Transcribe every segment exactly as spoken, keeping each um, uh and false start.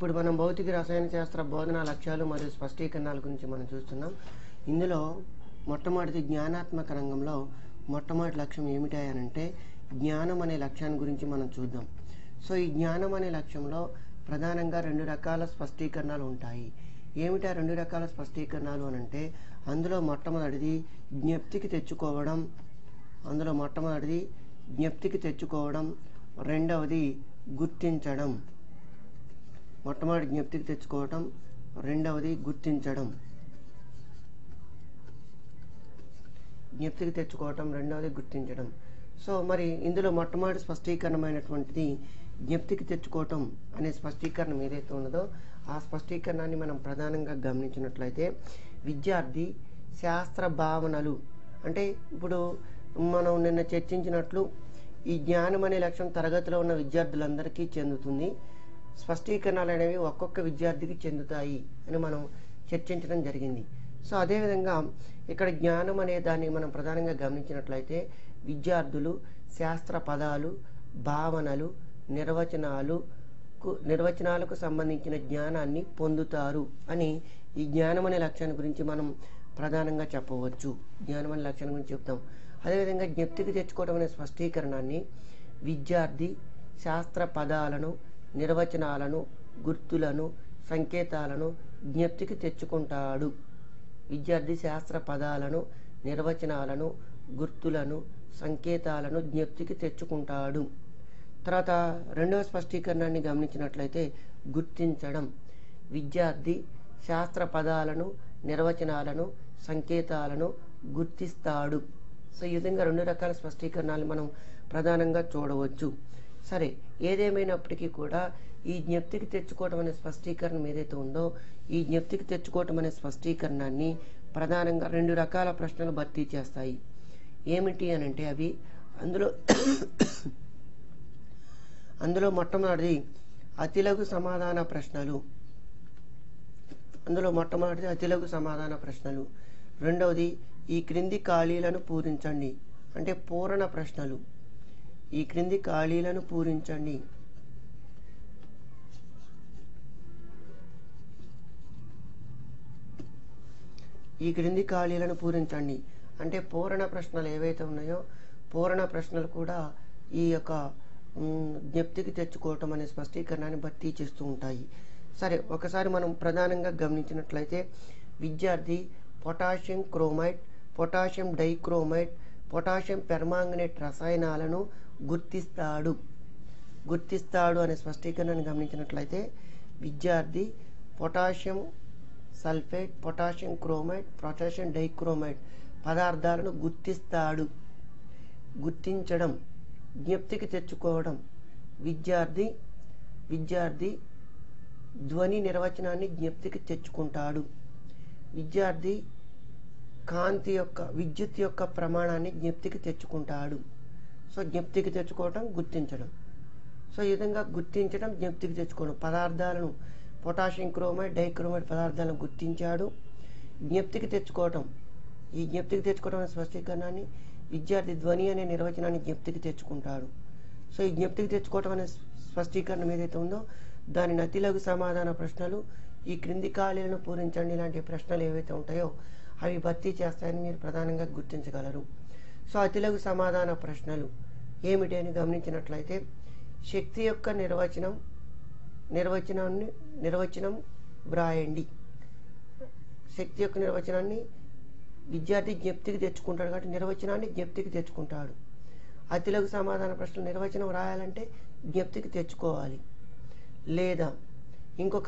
ఇప్పుడు మనం భౌతిక రసాయన శాస్త్ర బోధనా లక్ష్యాలు మరియు స్పష్టీకరణల గురించి మనం చూస్తున్నాం. ఇందులో మొట్టమొదటి జ్ఞానాత్మక రంగంలో మొట్టమొదటి లక్ష్యం ఏమిటి అంటే జ్ఞానం అనే లక్ష్యాన్ని గురించి మనం చూద్దాం. సో ఈ జ్ఞానం అనే లక్ష్యంలో ప్రధానంగా రెండు రకాల స్పష్టీకరణలు ఉంటాయి. ఏమిటా రెండు రకాల స్పష్టీకరణలు అని అంటే అందులో మొట్టమొదటిది జ్ఞప్తికి తెచ్చుకోవడం అందులో మొట్టమొదటిది జ్ఞప్తికి తెచ్చుకోవడం రెండవది గుర్తించడం. మొట్టమొదటి జ్ఞప్తికి తెచ్చుకోవడం రెండవది గుర్తించడం జ్ఞప్తికి తెచ్చుకోవటం రెండవది గుర్తించడం సో మరి ఇందులో మొట్టమొదటి స్పష్టీకరణమైనటువంటిది జ్ఞప్తికి తెచ్చుకోవటం అనే స్పష్టీకరణ ఏదైతే ఉన్నదో ఆ స్పష్టీకరణాన్ని మనం ప్రధానంగా గమనించినట్లయితే విద్యార్థి శాస్త్ర భావనలు అంటే ఇప్పుడు మనం నిన్న చర్చించినట్లు ఈ జ్ఞానం అనే లక్ష్యం తరగతిలో ఉన్న విద్యార్థులందరికీ చెందుతుంది. స్పష్టీకరణలు అనేవి ఒక్కొక్క విద్యార్థికి చెందుతాయి అని మనం చర్చించడం జరిగింది. సో అదేవిధంగా ఇక్కడ జ్ఞానం అనే దాన్ని మనం ప్రధానంగా గమనించినట్లయితే విద్యార్థులు శాస్త్ర పదాలు భావనలు నిర్వచనాలు నిర్వచనాలకు సంబంధించిన జ్ఞానాన్ని పొందుతారు అని ఈ జ్ఞానం అనే లక్ష్యాన్ని గురించి మనం ప్రధానంగా చెప్పవచ్చు. జ్ఞానం అనే లక్ష్యాన్ని గురించి చెప్తాం. అదేవిధంగా జ్ఞప్తికి తెచ్చుకోవడం అనే స్పష్టీకరణాన్ని విద్యార్థి శాస్త్ర పదాలను నిర్వచనాలను గుర్తులను సంకేతాలను జ్ఞప్తికి తెచ్చుకుంటాడు. విద్యార్థి శాస్త్ర పదాలను నిర్వచనాలను గుర్తులను సంకేతాలను జ్ఞప్తికి తెచ్చుకుంటాడు. తర్వాత రెండవ స్పష్టీకరణాన్ని గమనించినట్లయితే గుర్తించడం. విద్యార్థి శాస్త్ర పదాలను నిర్వచనాలను సంకేతాలను గుర్తిస్తాడు. సో ఈ విధంగా రెండు రకాల స్పష్టీకరణలు మనం ప్రధానంగా చూడవచ్చు. సరే, ఏదేమైనప్పటికీ కూడా ఈ జ్ఞప్తికి తెచ్చుకోవటం అనే స్పష్టీకరణ ఏదైతే ఉందో ఈ జ్ఞప్తికి తెచ్చుకోవటం అనే స్పష్టీకరణాన్ని ప్రధానంగా రెండు రకాల ప్రశ్నలు భర్తీ చేస్తాయి. ఏమిటి అని అంటే అవి అందులో అందులో మొట్టమొదటిది అతిలఘు సమాధాన ప్రశ్నలు అందులో మొట్టమొదటిది అతిలఘు సమాధాన ప్రశ్నలు రెండవది ఈ క్రింది ఖాళీలను పూరించండి అంటే పూరణ ప్రశ్నలు. ఈ క్రింది ఖాళీలను పూరించండి ఈ క్రింది ఖాళీలను పూరించండి అంటే పూరణ ప్రశ్నలు ఏవైతే ఉన్నాయో పూరణ ప్రశ్నలు కూడా ఈ యొక్క జ్ఞప్తికి తెచ్చుకోవటం అనే స్పష్టీకరణాన్ని భర్తీ చేస్తూ ఉంటాయి. సరే, ఒకసారి మనం ప్రధానంగా గమనించినట్లయితే విద్యార్థి potassium chromide potassium dichromide potassium permanganate రసాయనాలను గుర్తిస్తాడు గుర్తిస్తాడు అనే స్పష్టీకరణను గమనించినట్లయితే విద్యార్థి potassium sulphate potassium chromide potassium dichromide పదార్థాలను గుర్తిస్తాడు. గుర్తించడం జ్ఞప్తికి తెచ్చుకోవడం విద్యార్థి విద్యార్థి ధ్వని నిర్వచనాన్ని జ్ఞప్తికి తెచ్చుకుంటాడు. విద్యార్థి కాంతి యొక్క విద్యుత్ యొక్క ప్రమాణాన్ని జ్ఞప్తికి తెచ్చుకుంటాడు. సో జ్ఞప్తికి తెచ్చుకోవటం గుర్తించడం. సో ఈ విధంగా గుర్తించడం జ్ఞప్తికి తెచ్చుకోవడం పదార్థాలను పొటాషియం క్రోమైడ్ డైక్రోమైడ్ పదార్థాలను గుర్తించాడు. జ్ఞప్తికి తెచ్చుకోవటం ఈ జ్ఞప్తికి తెచ్చుకోవడం అనే స్పష్టీకరణాన్ని విద్యార్థి ధ్వని అనే నిర్వచనాన్ని జ్ఞప్తికి తెచ్చుకుంటాడు. సో ఈ జ్ఞప్తికి తెచ్చుకోవటం అనే స్పష్టీకరణ ఏదైతే ఉందో దాని అతిలఘు సమాధాన ప్రశ్నలు ఈ క్రింది ఖాళీలను పూరించండి ఇలాంటి ప్రశ్నలు ఏవైతే ఉంటాయో అవి భర్తీ చేస్తాయని మీరు ప్రధానంగా గుర్తించగలరు. సో అతిలఘు సమాధాన ప్రశ్నలు ఏమిటి అని గమనించినట్లయితే శక్తి యొక్క నిర్వచనం నిర్వచనాన్ని నిర్వచనం వ్రాయండి. శక్తి యొక్క నిర్వచనాన్ని విద్యార్థి జ్ఞప్తికి తెచ్చుకుంటాడు కాబట్టి నిర్వచనాన్ని జ్ఞప్తికి తెచ్చుకుంటాడు. అతిలఘు సమాధాన ప్రశ్నలు నిర్వచనం రాయాలంటే జ్ఞప్తికి తెచ్చుకోవాలి. లేదా ఇంకొక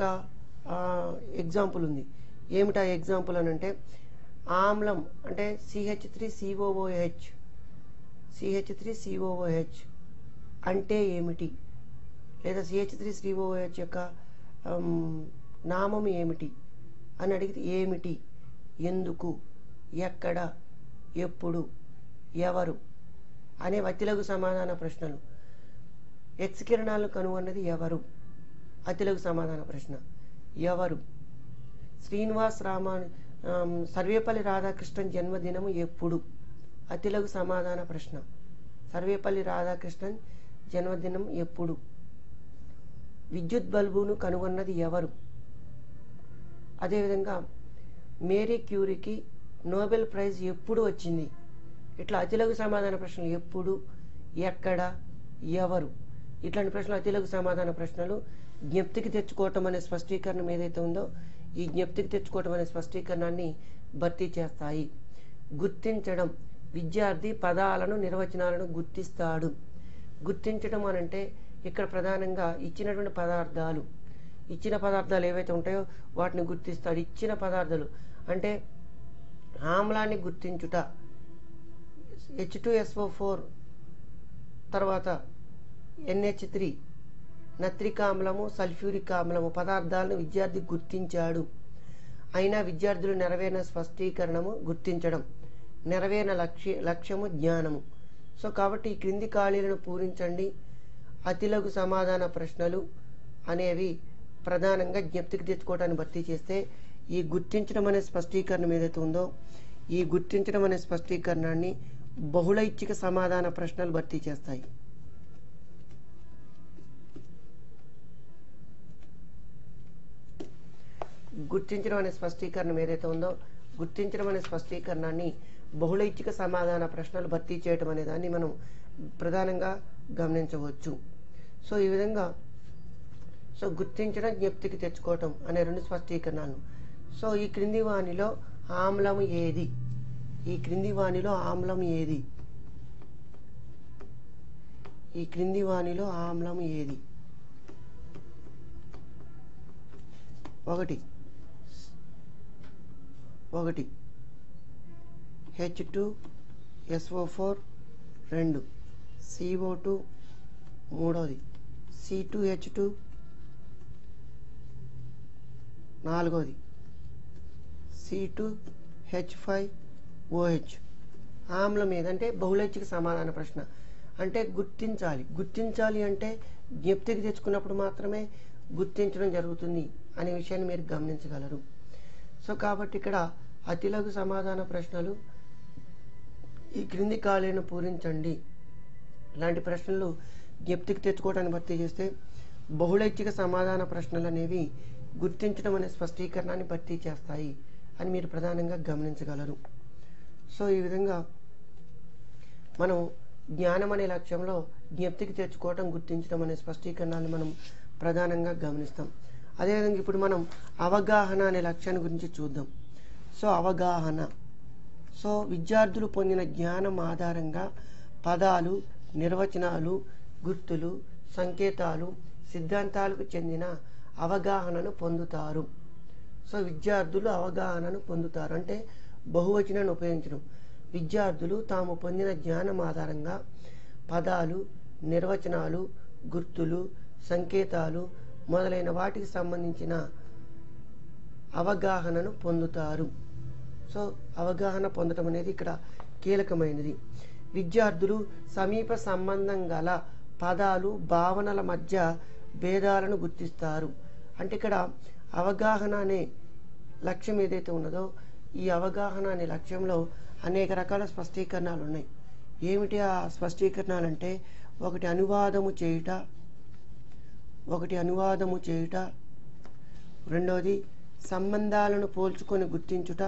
ఎగ్జాంపుల్ ఉంది. ఏమిటా ఎగ్జాంపుల్ అని అంటే ఆమ్లం అంటే CH three COOH CH three COOH అంటే ఏమిటి లేదా సిహెచ్ త్రీ సిఓఓహెచ్ యొక్క నామం ఏమిటి అని అడిగితే ఏమిటి ఎందుకు ఎక్కడ ఎప్పుడు ఎవరు అనే అతిలఘు సమాధాన ప్రశ్నలు. ఎక్స్ కిరణాలను కనుగొన్నది ఎవరు అతిలఘు సమాధాన ప్రశ్న. ఎవరు శ్రీనివాస్ రామాను సర్వేపల్లి రాధాకృష్ణన్ జన్మదినము ఎప్పుడు అతిలఘు సమాధాన ప్రశ్న. సర్వేపల్లి రాధాకృష్ణన్ జన్మదినం ఎప్పుడు విద్యుత్ బల్బును కనుగొన్నది ఎవరు? అదేవిధంగా మేరీ క్యూరీకి నోబెల్ ప్రైజ్ ఎప్పుడు వచ్చింది? ఇట్లా అతిలఘు సమాధాన ప్రశ్నలు ఎప్పుడు, ఎక్కడ, ఎవరు, ఇట్లాంటి ప్రశ్నలు అతిలఘు సమాధాన ప్రశ్నలు జ్ఞప్తికి తెచ్చుకోవటం అనే స్పష్టీకరణం ఏదైతే ఉందో ఈ జ్ఞప్తికి తెచ్చుకోవటం అనే స్పష్టీకరణాన్ని భర్తీ చేస్తాయి. గుర్తించడం, విద్యార్థి పదాలను నిర్వచనాలను గుర్తిస్తాడు. గుర్తించడం అనంటే ఇక్కడ ప్రధానంగా ఇచ్చినటువంటి పదార్థాలు ఇచ్చిన పదార్థాలు ఏవైతే ఉంటాయో వాటిని గుర్తిస్తాడు. ఇచ్చిన పదార్థాలు అంటే ఆమ్లాన్ని గుర్తించుట, H two S O four, తర్వాత ఎన్హెచ్ త్రీ, నత్రిక ఆమ్లము, సల్ఫ్యూరిక్ ఆమ్లము పదార్థాలను విద్యార్థి గుర్తించాడు. అయినా విద్యార్థులు నెరవేరిన స్పష్టీకరణము గుర్తించడం, నెరవేరిన లక్ష్య లక్ష్యము జ్ఞానము. సో కాబట్టి ఈ క్రింది ఖాళీలను పూరించండి. అతిలఘు సమాధాన ప్రశ్నలు అనేవి ప్రధానంగా జ్ఞప్తికి తెచ్చుకోవటాన్ని భర్తీ చేస్తే ఈ గుర్తించడం అనే స్పష్టీకరణం ఏదైతే ఉందో ఈ గుర్తించడం అనే స్పష్టీకరణాన్ని బహుళైచ్ఛిక సమాధాన ప్రశ్నలు భర్తీ చేస్తాయి. గుర్తించడం అనే స్పష్టీకరణం ఏదైతే ఉందో గుర్తించడం అనే స్పష్టీకరణాన్ని బహుళైచ్ఛిక సమాధాన ప్రశ్నలు భర్తీ చేయడం అనే దాన్ని మనం ప్రధానంగా గమనించవచ్చు. సో ఈ విధంగా సో గుర్తించడం, జ్ఞప్తికి తెచ్చుకోవటం అనే రెండు స్పష్టీకరణాలు. సో ఈ క్రింది వానిలో ఆమ్లం ఏది? ఈ క్రింది వానిలో ఆమ్లం ఏది? ఈ క్రింది వానిలో ఆమ్లం ఏది? ఒకటి ఒకటి H two S O four, రెండు సి ఓ టూ, మూడోది సి టూ హెచ్ టూ, నాలుగోది C two H five O H. ఆమ్లం ఏదంటే బహుళైచ్ఛిక సమాధాన ప్రశ్న. అంటే గుర్తించాలి గుర్తించాలి అంటే జ్ఞప్తికి తెచ్చుకున్నప్పుడు మాత్రమే గుర్తించడం జరుగుతుంది అనే విషయాన్ని మీరు గమనించగలరు. సో కాబట్టి ఇక్కడ అతిలఘు సమాధాన ప్రశ్నలు ఈ క్రింది ఖాళీలను పూరించండి ఇలాంటి ప్రశ్నలు జ్ఞప్తికి తెచ్చుకోవడానికి భర్తీ చేస్తే బహుళైచ్ఛిక సమాధాన ప్రశ్నలు అనేవి గుర్తించడం అనే స్పష్టీకరణాన్ని భర్తీ చేస్తాయి అని మీరు ప్రధానంగా గమనించగలరు. సో ఈ విధంగా మనం జ్ఞానం అనే లక్ష్యంలో జ్ఞప్తికి తెచ్చుకోవటం, గుర్తించడం అనే స్పష్టీకరణాన్ని మనం ప్రధానంగా గమనిస్తాం. అదేవిధంగా ఇప్పుడు మనం అవగాహన అనే లక్ష్యాన్ని గురించి చూద్దాం. సో అవగాహన సో విద్యార్థులు పొందిన జ్ఞానం ఆధారంగా పదాలు, నిర్వచనాలు, గుర్తులు, సంకేతాలు, సిద్ధాంతాలకు చెందిన అవగాహనను పొందుతారు. సో విద్యార్థులు అవగాహనను పొందుతారు అంటే బహువచనాన్ని ఉపయోగించడం. విద్యార్థులు తాము పొందిన జ్ఞానం ఆధారంగా పదాలు, నిర్వచనాలు, గుర్తులు, సంకేతాలు మొదలైన వాటికి సంబంధించిన అవగాహనను పొందుతారు. సో అవగాహన పొందడం అనేది ఇక్కడ కీలకమైనది. విద్యార్థులు సమీప సంబంధం గల పదాలు, భావనల మధ్య భేదాలను గుర్తిస్తారు. అంటే ఇక్కడ అవగాహన అనే లక్ష్యం ఏదైతే ఉన్నదో ఈ అవగాహన అనే లక్ష్యంలో అనేక రకాల స్పష్టీకరణాలు ఉన్నాయి. ఏమిటి ఆ స్పష్టీకరణాలు అంటే ఒకటి అనువాదము చేయుట, ఒకటి అనువాదము చేయుట, రెండవది సంబంధాలను పోల్చుకొని గుర్తించుట,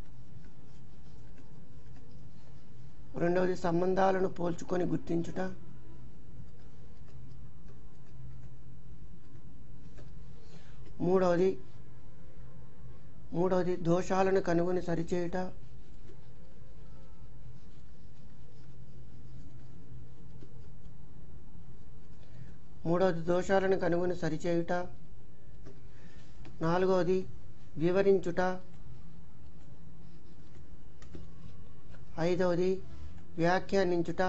రెండవది సంబంధాలను పోల్చుకొని గుర్తించుట, మూడవది మూడవది దోషాలను కనుగొని సరిచేయుట, మూడవది దోషాలను కనుగొని సరిచేయుట, నాలుగవది వివరించుట, ఐదవది వ్యాఖ్యానించుట,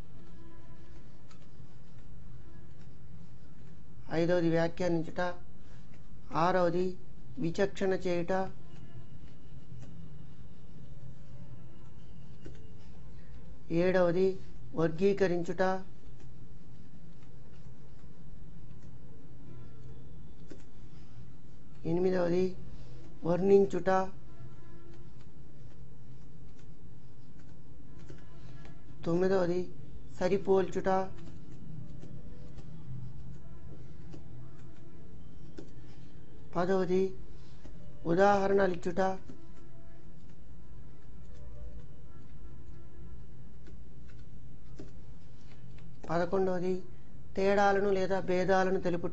ఐదవది వ్యాఖ్యానించుట, ఆరవది విచక్షణ చేయుట, ఏడవది వర్గీకరించుట, ఎనిమిదవది వర్ణించుట, తొమ్మిదవది సరిపోల్చుట, పదవది ఉదాహరణలు ఇచ్చుట. పదకొండవది తేడాలను లేదా భేదాలను తెలుపుట.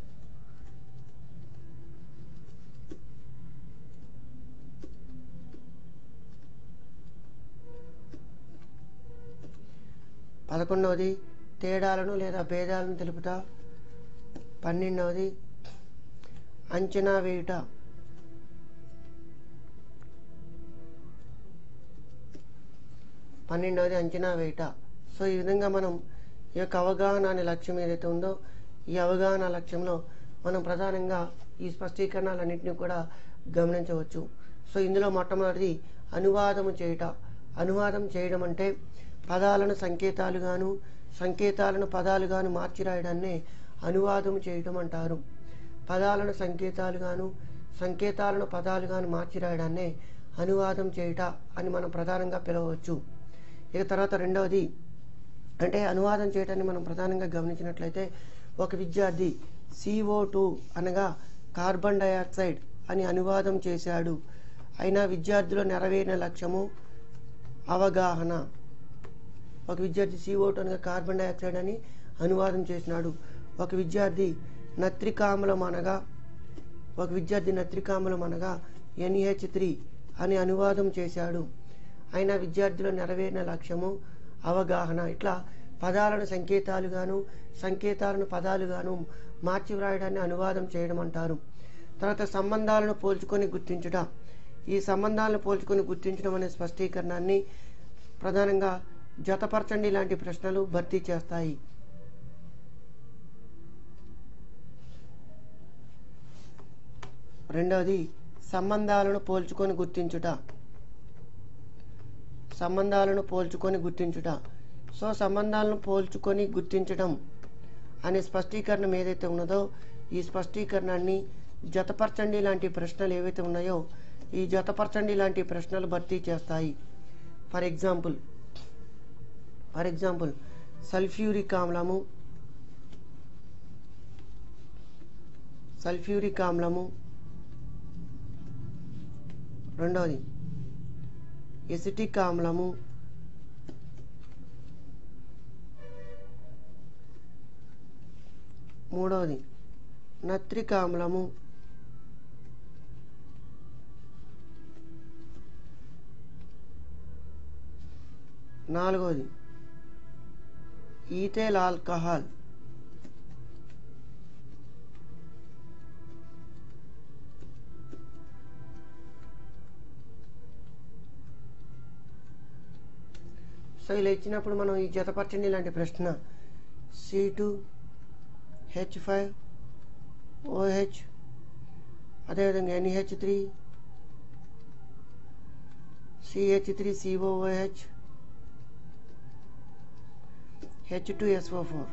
పదకొండవది తేడాలను లేదా భేదాలను తెలుపుట. పన్నెండవది అంచనా వేయుట. పన్నెండవది అంచనా వేయుట. సో ఈ విధంగా మనం ఈ యొక్క అవగాహన అనే లక్ష్యం ఏదైతే ఉందో ఈ అవగాహన లక్ష్యంలో మనం ప్రధానంగా ఈ స్పష్టీకరణలన్నింటినీ కూడా గమనించవచ్చు. సో ఇందులో మొట్టమొదటిది అనువాదము చేయుట. అనువాదం చేయడం అంటే పదాలను సంకేతాలుగాను సంకేతాలను పదాలుగాను మార్చి రాయడాన్ని అనువాదం చేయడం అంటారు. పదాలను సంకేతాలుగాను సంకేతాలను పదాలుగాను మార్చి రాయడాన్ని అనువాదం చేయుట అని మనం ప్రధానంగా పిలవచ్చు. ఇక తర్వాత రెండవది అంటే అనువాదం చేయటాన్ని మనం ప్రధానంగా గమనించినట్లయితే ఒక విద్యార్థి సిఓ టూ అనగా కార్బన్ డయాక్సైడ్ అని అనువాదం చేశాడు. అయినా విద్యార్థిలో నెరవేరిన లక్ష్యము అవగాహన. ఒక విద్యార్థి సిఓ టూ అనగా కార్బన్ డయాక్సైడ్ అని అనువాదం చేసినాడు. ఒక విద్యార్థి నత్రికామ్లం అనగా ఒక విద్యార్థి నత్రికామ్లం అనగా ఎన్హెచ్ త్రీ అని అనువాదం చేశాడు. అయినా విద్యార్థిలో నెరవేరిన లక్ష్యము అవగాహన. ఇట్లా పదాలను సంకేతాలుగాను సంకేతాలను పదాలుగాను మార్చి వ్రాయడాన్ని అనువాదం చేయడం అంటారు. తర్వాత సంబంధాలను పోల్చుకొని గుర్తించుట. ఈ సంబంధాలను పోల్చుకొని గుర్తించడం అనే స్పష్టీకరణాన్ని ప్రధానంగా జతపరచండి లాంటి ప్రశ్నలు భర్తీ చేస్తాయి. రెండవది సంబంధాలను పోల్చుకొని గుర్తించుట. సంబంధాలను పోల్చుకొని గుర్తించుట. సో సంబంధాలను పోల్చుకొని గుర్తించడం అనే స్పష్టీకరణం ఏదైతే ఉన్నదో ఈ స్పష్టీకరణాన్ని జతపరచండి లాంటి ప్రశ్నలు ఏవైతే ఉన్నాయో ఈ జతపరచండి లాంటి ప్రశ్నలు భర్తీ చేస్తాయి. For example for example sulphuric ఆమ్లము సల్ఫ్యూరిక్ ఆమ్లము రెండవది ఎసిటిక్ ఆమ్లము మూడవది నత్రిక్ ఆమ్లము నాలుగవది ఈథైల్ ఆల్కహాల్ సో ఇలా ఇచ్చినప్పుడు మనం ఈ జతపరచండి లాంటి ప్రశ్న C two H five OH అదేవిధంగా NH three CH three COOH H two SO four.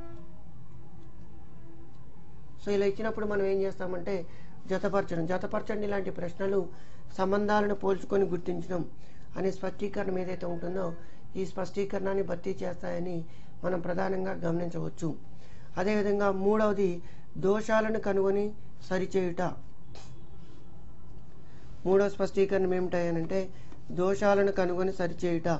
So ఇలా ఇచ్చినప్పుడు మనం ఏం చేస్తామంటే జతపరచడం జతపరచండి లాంటి ప్రశ్నలు సంబంధాలను పోల్చుకొని గుర్తించడం అనే స్పష్టీకరణ ఏదైతే ఉంటుందో ఈ స్పష్టీకరణాన్ని భర్తీ చేస్తాయని మనం ప్రధానంగా గమనించవచ్చు. అదేవిధంగా మూడవది దోషాలను కనుగొని సరిచేయుట. మూడవ స్పష్టీకరణ ఏమిటాయనంటే దోషాలను కనుగొని సరిచేయుట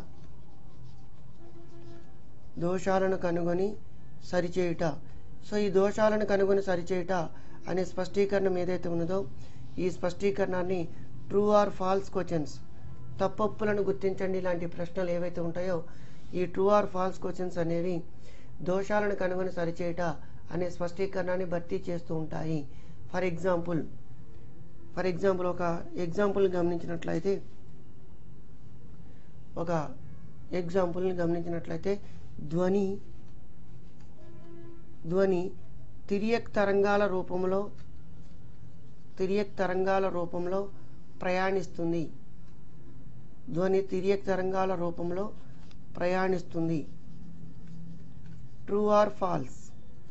దోషాలను కనుగొని సరిచేయుట. సో ఈ దోషాలను కనుగొని సరిచేయుట అనే స్పష్టీకరణం ఏదైతే ఉన్నదో ఈ స్పష్టీకరణాన్ని ట్రూ ఆర్ ఫాల్స్ క్వశ్చన్స్ తప్పొప్పులను గుర్తించండి లాంటి ప్రశ్నలు ఏవైతే ఉంటాయో ఈ ట్రూ ఆర్ ఫాల్స్ క్వశ్చన్స్ అనేవి దోషాలను కనుగొని సరిచేయుట అనే స్పష్టీకరణాన్ని భర్తీ చేస్తూ ఉంటాయి. ఫర్ ఎగ్జాంపుల్ ఫర్ ఎగ్జాంపుల్ ఒక ఎగ్జాంపుల్ గమనించినట్లయితే ఒక ఎగ్జాంపుల్ని గమనించినట్లయితే ధ్వని ధ్వని తిరియక్ తరంగాల రూపంలో తిరియక్ తరంగాల రూపంలో ప్రయాణిస్తుంది ధ్వని తిరియక్ తరంగాల రూపంలో ప్రయాణిస్తుంది true or false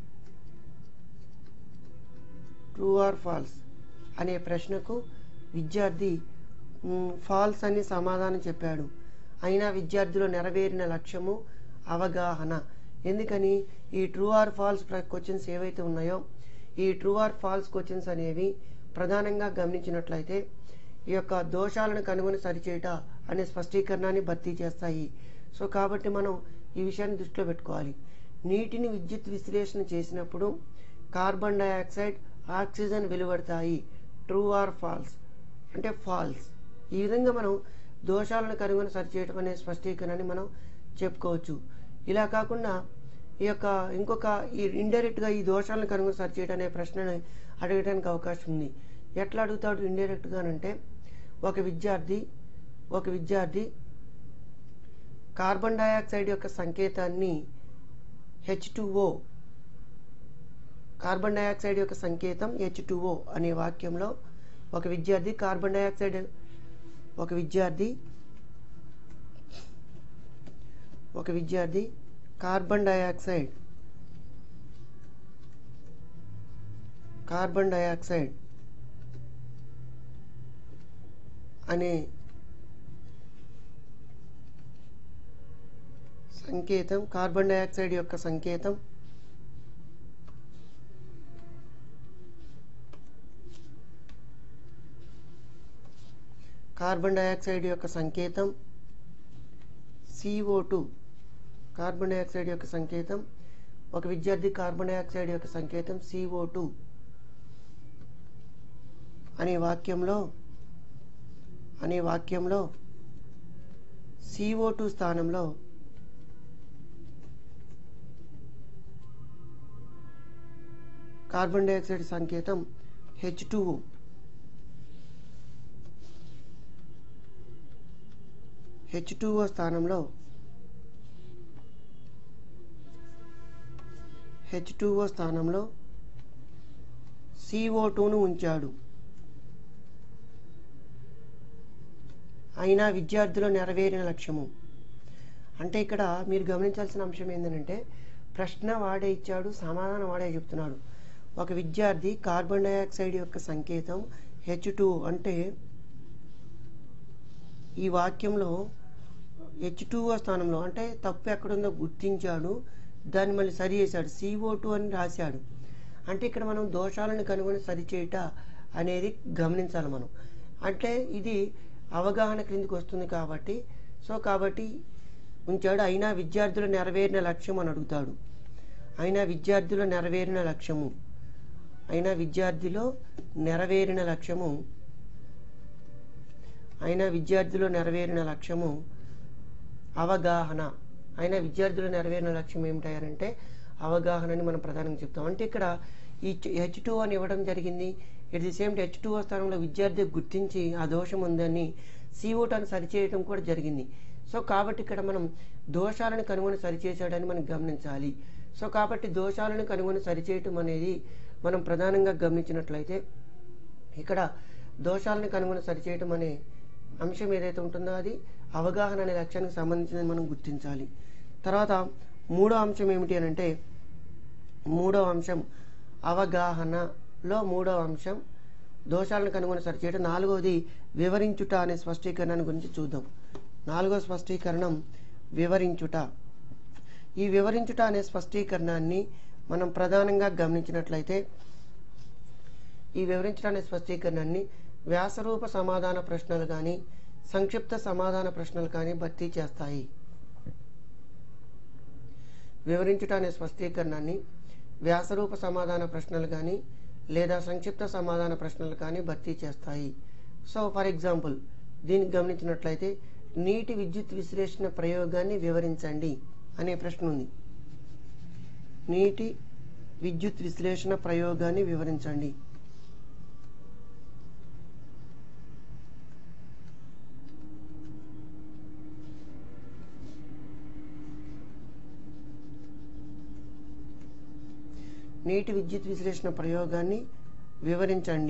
true or false అనే ప్రశ్నకు విద్యార్థి ఫాల్స్ అని సమాధానం చెప్పాడు. అయినా విద్యార్థిలో నెరవేరిన లక్ష్యము అవగాహన. ఎందుకని ఈ ట్రూ ఆర్ ఫాల్స్ క్వశ్చన్స్ ఏవైతే ఉన్నాయో ఈ ట్రూ ఆర్ ఫాల్స్ క్వశ్చన్స్ అనేవి ప్రధానంగా గమనించినట్లయితే ఈ యొక్క దోషాలను కనుగొని సరిచేయట అనే స్పష్టీకరణాన్ని భర్తీ చేస్తాయి. సో కాబట్టి మనం ఈ విషయాన్ని దృష్టిలో పెట్టుకోవాలి. నీటిని విద్యుత్ విశ్లేషణ చేసినప్పుడు కార్బన్ డైఆక్సైడ్, ఆక్సిజన్ వెలువడతాయి. ట్రూ ఆర్ ఫాల్స్ అంటే ఫాల్స్. ఈ విధంగా మనం దోషాలను కనుగొని సరిచేయటం అనే స్పష్టీకరణని మనం చెప్పుకోవచ్చు. ఇలా కాకుండా ఈ యొక్క ఇంకొక ఈ ఇండైరెక్ట్గా ఈ దోషాలను కనుగొని సరిచేయటం అనే ప్రశ్నని అడగడానికి అవకాశం ఉంది. ఎట్లా అడుగుతాడు ఇండైరెక్ట్గా అంటే, ఒక విద్యార్థి ఒక విద్యార్థి కార్బన్ డైఆక్సైడ్ యొక్క సంకేతాన్ని H two O carbon dioxide యొక్క సంకేతం హెచ్ టూ ఓ అనే వాక్యంలో ఒక విద్యార్థి కార్బన్ డైఆక్సైడ్ ఒక విద్యార్థి ఒక విద్యార్థి కార్బన్ డైఆక్సైడ్ కార్బన్ డైఆక్సైడ్ అనే సంకేతం కార్బన్ డైఆక్సైడ్ యొక్క సంకేతం కార్బన్ డైఆక్సైడ్ యొక్క సంకేతం C O two carbon dioxide యొక్క సంకేతం ఒక విద్యార్థి కార్బన్ డైఆక్సైడ్ యొక్క సంకేతం సి ఓ టూ అనే వాక్యంలో అనే వాక్యంలో సి ఓ టూ స్థానంలో కార్బన్ డైఆక్సైడ్ సంకేతం H two O H two O స్థానంలో హెచ్ టూ ఓ స్థానంలో సి ఓ టూను ఉంచాడు. అయినా విద్యార్థులు నెరవేరిన లక్ష్యము అంటే ఇక్కడ మీరు గమనించాల్సిన అంశం ఏంటంటే, ప్రశ్న వాడే ఇచ్చాడు, సమాధానం వాడే చెప్తున్నాడు. ఒక విద్యార్థి కార్బన్ డైఆక్సైడ్ యొక్క సంకేతం హెచ్ టూ అంటే ఈ వాక్యంలో హెచ్ టూ ఓ స్థానంలో అంటే తప్పు ఎక్కడుందో గుర్తించాడు, దాన్ని మళ్ళీ సరి చేశాడు, సి ఓ టూ అని రాశాడు. అంటే ఇక్కడ మనం దోషాలను కనుగొని సరిచేయట అనేది గమనించాలి మనం. అంటే ఇది అవగాహన క్రిందికి వస్తుంది కాబట్టి సో కాబట్టి ఉంచాడు. అయినా విద్యార్థులు నెరవేరిన లక్ష్యం అని అడుగుతాడు. అయినా విద్యార్థులు నెరవేరిన లక్ష్యము అయినా విద్యార్థిలో నెరవేరిన లక్ష్యము అయినా విద్యార్థులు నెరవేరిన లక్ష్యము అవగాహన అయినా విద్యార్థులు నెరవేరిన లక్ష్యం ఏమిటంటే అవగాహనని మనం ప్రధానంగా చెప్తాం. అంటే ఇక్కడ ఈ హెచ్ టూ అని ఇవ్వడం జరిగింది. At the same H two స్థానంలో విద్యార్థి గుర్తించి ఆ దోషం ఉందని సి ఓ టూ అని సరిచేయడం కూడా జరిగింది. సో కాబట్టి ఇక్కడ మనం దోషాలను కనుగొని సరిచేసాడని మనం గమనించాలి. సో కాబట్టి దోషాలను కనుగొని సరిచేయటం అనేది మనం ప్రధానంగా గమనించినట్లయితే ఇక్కడ దోషాలను కనుగొని సరిచేయటం అనే అంశం ఏదైతే ఉంటుందో అది అవగాహన అనే లక్ష్యానికి సంబంధించినది మనం గుర్తించాలి. తర్వాత మూడో అంశం ఏమిటి అని అంటే మూడో అంశం అవగాహనలో మూడో అంశం దోషాలను కనుగొని సరిచేయటం. నాలుగవది వివరించుట అనే స్పష్టీకరణాన్ని గురించి చూద్దాం. నాలుగో స్పష్టీకరణం వివరించుట. ఈ వివరించుట అనే స్పష్టీకరణాన్ని మనం ప్రధానంగా గమనించినట్లయితే ఈ వివరించుట అనే స్పష్టీకరణాన్ని వ్యాసరూప సమాధాన ప్రశ్నలు కానీ సంక్షిప్త సమాధాన ప్రశ్నలు కానీ భర్తీ చేస్తాయి. వివరించుట అనే స్పష్టీకరణాన్ని వ్యాసరూప సమాధాన ప్రశ్నలు కానీ లేదా సంక్షిప్త సమాధాన ప్రశ్నలు కానీ భర్తీ చేస్తాయి. సో ఫర్ ఎగ్జాంపుల్ దీనికి గమనించినట్లయితే నీటి విద్యుత్ విశ్లేషణ ప్రయోగాన్ని వివరించండి అనే ప్రశ్న ఉంది. నీటి విద్యుత్ విశ్లేషణ ప్రయోగాన్ని వివరించండి. నీటి విద్యుత్ విశ్లేషణ ప్రయోగాన్ని వివరించండి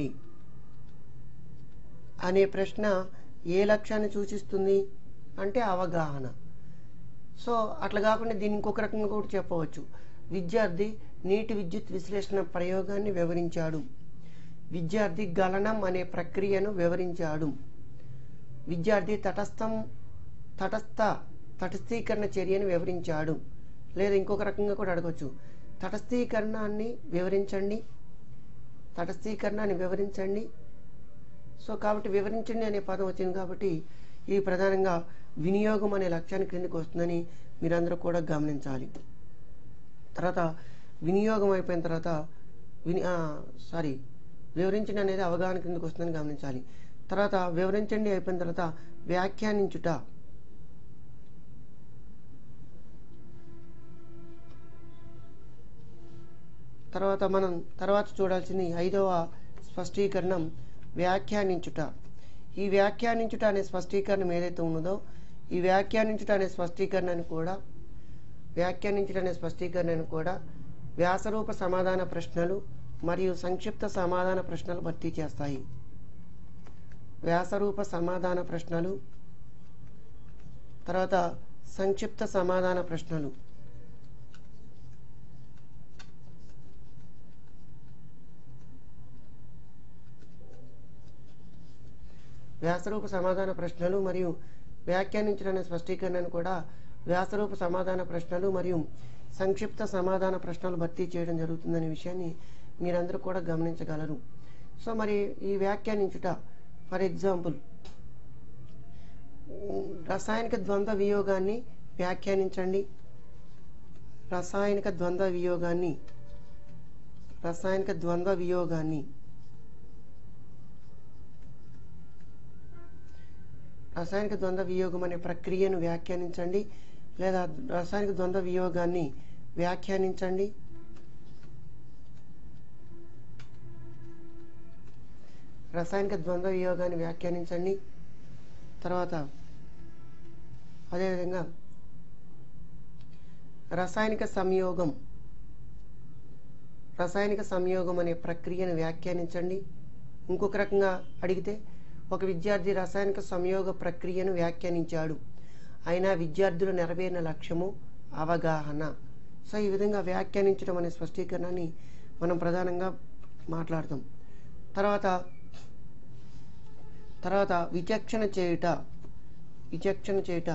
అనే ప్రశ్న ఏ లక్ష్యాన్ని సూచిస్తుంది అంటే అవగాహన. సో అట్లా కాకుండా దీన్ని ఇంకొక రకంగా కూడా చెప్పవచ్చు. విద్యార్థి నీటి విద్యుత్ విశ్లేషణ ప్రయోగాన్ని వివరించాడు. విద్యార్థి గలనం అనే ప్రక్రియను వివరించాడు. విద్యార్థి తటస్థం తటస్థ తటస్థీకరణ చర్యను వివరించాడు. లేదా ఇంకొక రకంగా కూడా అడగవచ్చు, తటస్థీకరణాన్ని వివరించండి తటస్థీకరణాన్ని వివరించండి. సో కాబట్టి వివరించండి అనే పదం వచ్చింది కాబట్టి ఇది ప్రధానంగా వినియోగం అనే లక్ష్యాన్ని క్రిందికి వస్తుందని మీరందరూ కూడా గమనించాలి. తర్వాత వినియోగం అయిపోయిన తర్వాత విని సారీ వివరించండి అనేది అవగాహన క్రిందికి వస్తుందని గమనించాలి. తర్వాత వివరించండి అయిపోయిన తర్వాత వ్యాఖ్యానించుట. తర్వాత మనం తర్వాత చూడాల్సింది ఐదవ స్పష్టీకరణం వ్యాఖ్యానించుట. ఈ వ్యాఖ్యానించుట అనే స్పష్టీకరణం ఏదైతే ఉన్నదో ఈ వ్యాఖ్యానించుట అనే స్పష్టీకరణను కూడా వ్యాఖ్యానించుట అనే స్పష్టీకరణను కూడా వ్యాసరూప సమాధాన ప్రశ్నలు మరియు సంక్షిప్త సమాధాన ప్రశ్నలు భర్తీ చేస్తాయి. వ్యాసరూప సమాధాన ప్రశ్నలు తర్వాత సంక్షిప్త సమాధాన ప్రశ్నలు. వ్యాసరూప సమాధాన ప్రశ్నలు మరియు వ్యాఖ్యానించడం అనే స్పష్టీకరణను కూడా వ్యాసరూప సమాధాన ప్రశ్నలు మరియు సంక్షిప్త సమాధాన ప్రశ్నలు భర్తీ చేయడం జరుగుతుందనే విషయాన్ని మీరందరూ కూడా గమనించగలరు. సో మరి ఈ వ్యాఖ్యానించుట ఫర్ ఎగ్జాంపుల్ రసాయనిక ద్వంద్వ వియోగాన్ని వ్యాఖ్యానించండి. రసాయనిక ద్వంద్వ వియోగాన్ని రసాయనిక ద్వంద్వ వియోగాన్ని రసాయనిక ద్వంద్వ వియోగం అనే ప్రక్రియను వ్యాఖ్యానించండి లేదా రసాయనిక ద్వంద్వ వియోగాన్ని వ్యాఖ్యానించండి. రసాయనిక ద్వంద్వ వియోగాన్ని వ్యాఖ్యానించండి. తర్వాత అదేవిధంగా రసాయనిక సంయోగం రసాయనిక సంయోగం అనే ప్రక్రియను వ్యాఖ్యానించండి. ఇంకొక రకంగా అడిగితే ఒక విద్యార్థి రసాయనిక సంయోగ ప్రక్రియను వ్యాఖ్యానించాడు, అయినా విద్యార్థులు నెరవేరిన లక్ష్యము అవగాహన. సో ఈ విధంగా వ్యాఖ్యానించడం అనే స్పష్టీకరణని మనం ప్రధానంగా మాట్లాడతాం. తర్వాత తర్వాత విచక్షణ చేయుట విచక్షణ చేయుట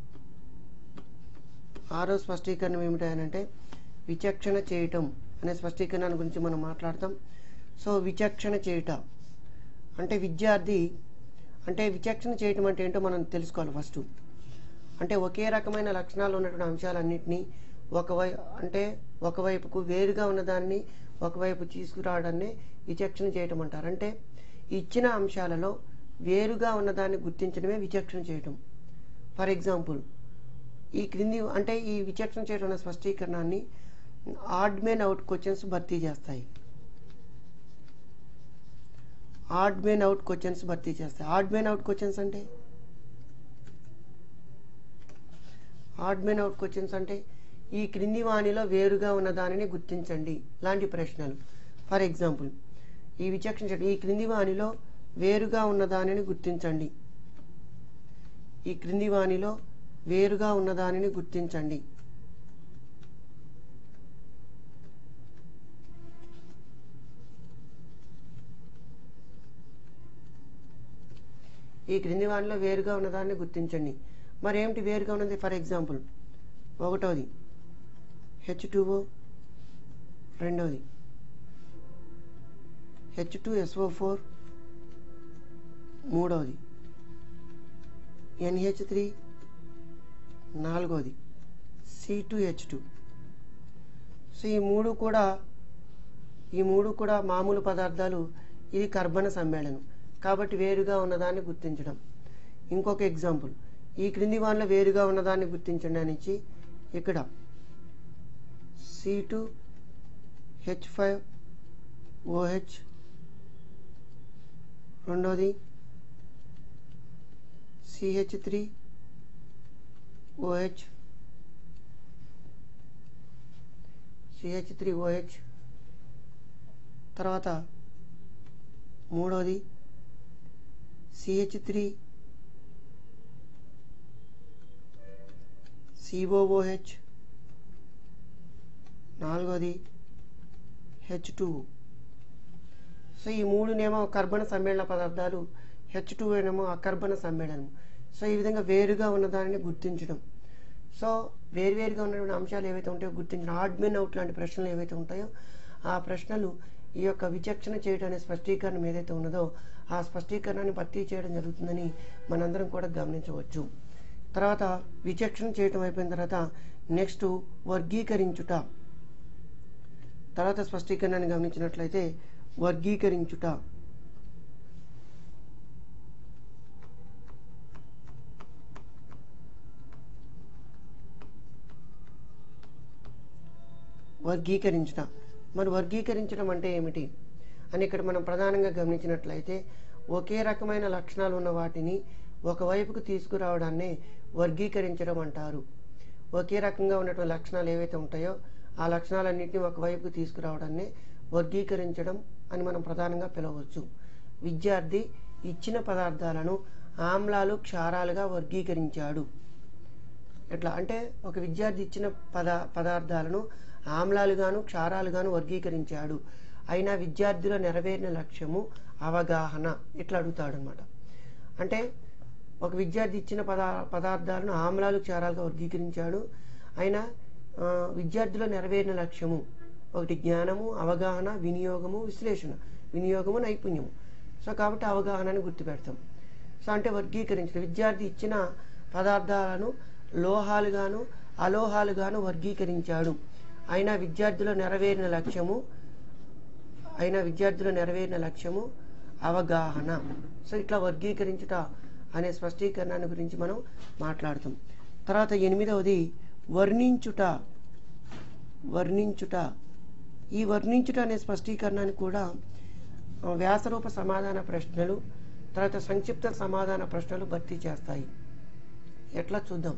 ఆరో స్పష్టీకరణ ఏమిటి అంటే విచక్షణ చేయటం అనే స్పష్టీకరణ గురించి మనం మాట్లాడతాం. సో విచక్షణ చేయుట అంటే విద్యార్థి అంటే విచక్షణ చేయటం అంటే ఏంటో మనం తెలుసుకోవాలి ఫస్ట్. అంటే ఒకే రకమైన లక్షణాలు ఉన్నటువంటి అంశాలన్నింటినీ ఒకవై అంటే ఒకవైపుకు వేరుగా ఉన్నదాన్ని ఒకవైపు తీసుకురావడాన్ని విచక్షణ చేయటం అంటారు. అంటే ఇచ్చిన అంశాలలో వేరుగా ఉన్నదాన్ని గుర్తించడమే విచక్షణ చేయటం. ఫర్ ఎగ్జాంపుల్ ఈ క్రింది అంటే ఈ విచక్షణ చేయడం అనే స్పష్టీకరణాన్ని ఆడ్ మెన్ అవుట్ క్వశ్చన్స్ భర్తీ చేస్తాయి. ఆడ్ మెన్ అవుట్ క్వశ్చన్స్ భర్తీ చేస్తాయి. ఆడ్ మెన్ అవుట్ క్వశ్చన్స్ అంటే ఆడ్ మెన్ అవుట్ క్వశ్చన్స్ అంటే ఈ క్రింది వాణిలో వేరుగా ఉన్న దానిని గుర్తించండి లాంటి ప్రశ్నలు. ఫర్ ఎగ్జాంపుల్ ఈ విచక్షణ ఈ క్రింది వాణిలో వేరుగా ఉన్న దానిని గుర్తించండి ఈ క్రింది వాణిలో వేరుగా ఉన్న దానిని గుర్తించండి ఈ క్రింది వాణిలో వేరుగా ఉన్న దానిని గుర్తించండి. మరి ఏమిటి వేరుగా ఉన్నది? ఫర్ ఎగ్జాంపుల్ ఒకటోది హెచ్ టూ ఓ, రెండవది H two S O four, మూడవది ఎన్ హెచ్ త్రీ, నాలుగవది C two H two. So ఈ మూడు కూడా ఈ మూడు కూడా మామూలు పదార్థాలు. ఇది కర్బన సమ్మేళనం కాబట్టి వేరుగా ఉన్నదాన్ని గుర్తించడం. ఇంకొక ఎగ్జాంపుల్ ఈ క్రింది వానిలో వేరుగా ఉన్నదాన్ని గుర్తించండి అని ఇచ్చి ఇక్కడ C two H five O H, రెండోది C H three O H, C H three O H, తర్వాత మూడోది C H three C O O H, నాలుగోది హెచ్ టూ. సో ఈ మూడునేమో కర్బన సమ్మేళన పదార్థాలు, హెచ్ టూ ఏమో అకర్బన సమ్మేళనం. సో ఈ విధంగా వేరుగా ఉన్నదానిని గుర్తించడం. సో వేరువేరుగా ఉన్నటువంటి అంశాలు ఏవైతే ఉంటాయో గుర్తించడం. ఆడ్ మెన్ అవుట్ లాంటి ప్రశ్నలు ఏవైతే ఉంటాయో ఆ ప్రశ్నలు ఈ యొక్క విచక్షణ చేయడం అనే స్పష్టీకరణం ఏదైతే ఉన్నదో ఆ స్పష్టీకరణాన్ని భర్తీ చేయడం జరుగుతుందని మనందరం కూడా గమనించవచ్చు. తర్వాత విచక్షణ చేయటం అయిపోయిన తర్వాత నెక్స్ట్ వర్గీకరించుట. తర్వాత స్పష్టీకరణాన్ని గమనించినట్లయితే వర్గీకరించుట. వర్గీకరించుట మరి వర్గీకరించడం అంటే ఏమిటి అని ఇక్కడ మనం ప్రధానంగా గమనించినట్లయితే ఒకే రకమైన లక్షణాలు ఉన్న వాటిని ఒకవైపుకు తీసుకురావడాన్ని వర్గీకరించడం అంటారు. ఒకే రకంగా ఉన్నటువంటి లక్షణాలు ఏవైతే ఉంటాయో ఆ లక్షణాలన్నింటినీ ఒకవైపుకు తీసుకురావడాన్ని వర్గీకరించడం అని మనం ప్రధానంగా పిలవచ్చు. విద్యార్థి ఇచ్చిన పదార్థాలను ఆమ్లాలు క్షారాలుగా వర్గీకరించాడు. ఎట్లా అంటే ఒక విద్యార్థి ఇచ్చిన పద పదార్థాలను ఆమ్లాలుగాను క్షారాలుగాను వర్గీకరించాడు. అయినా విద్యార్థుల నెరవేరిన లక్ష్యము అవగాహన ఇట్లా అడుగుతాడు అనమాట. అంటే ఒక విద్యార్థి ఇచ్చిన పదా పదార్థాలను ఆమ్లాలు క్షారాలుగా వర్గీకరించాడు. అయినా విద్యార్థుల నెరవేరిన లక్ష్యము ఒకటి జ్ఞానము, అవగాహన, వినియోగము, విశ్లేషణ. వినియోగము నైపుణ్యము. సో కాబట్టి అవగాహనని గుర్తుపెడతాం. సో అంటే వర్గీకరించడం విద్యార్థి ఇచ్చిన పదార్థాలను లోహాలుగాను అలోహాలుగాను వర్గీకరించాడు. అయినా విద్యార్థుల నెరవేరిన లక్ష్యము అయినా విద్యార్థుల నెరవేరిన లక్ష్యము అవగాహన. సో ఇట్లా వర్గీకరించుట అనే స్పష్టీకరణాన్ని గురించి మనం మాట్లాడుతాం. తర్వాత ఎనిమిదవది వర్ణించుట. వర్ణించుట ఈ వర్ణించుట అనే స్పష్టీకరణాన్ని కూడా వ్యాసరూప సమాధాన ప్రశ్నలు తర్వాత సంక్షిప్త సమాధాన ప్రశ్నలు భర్తీ చేస్తాయి. ఎట్లా చూద్దాం.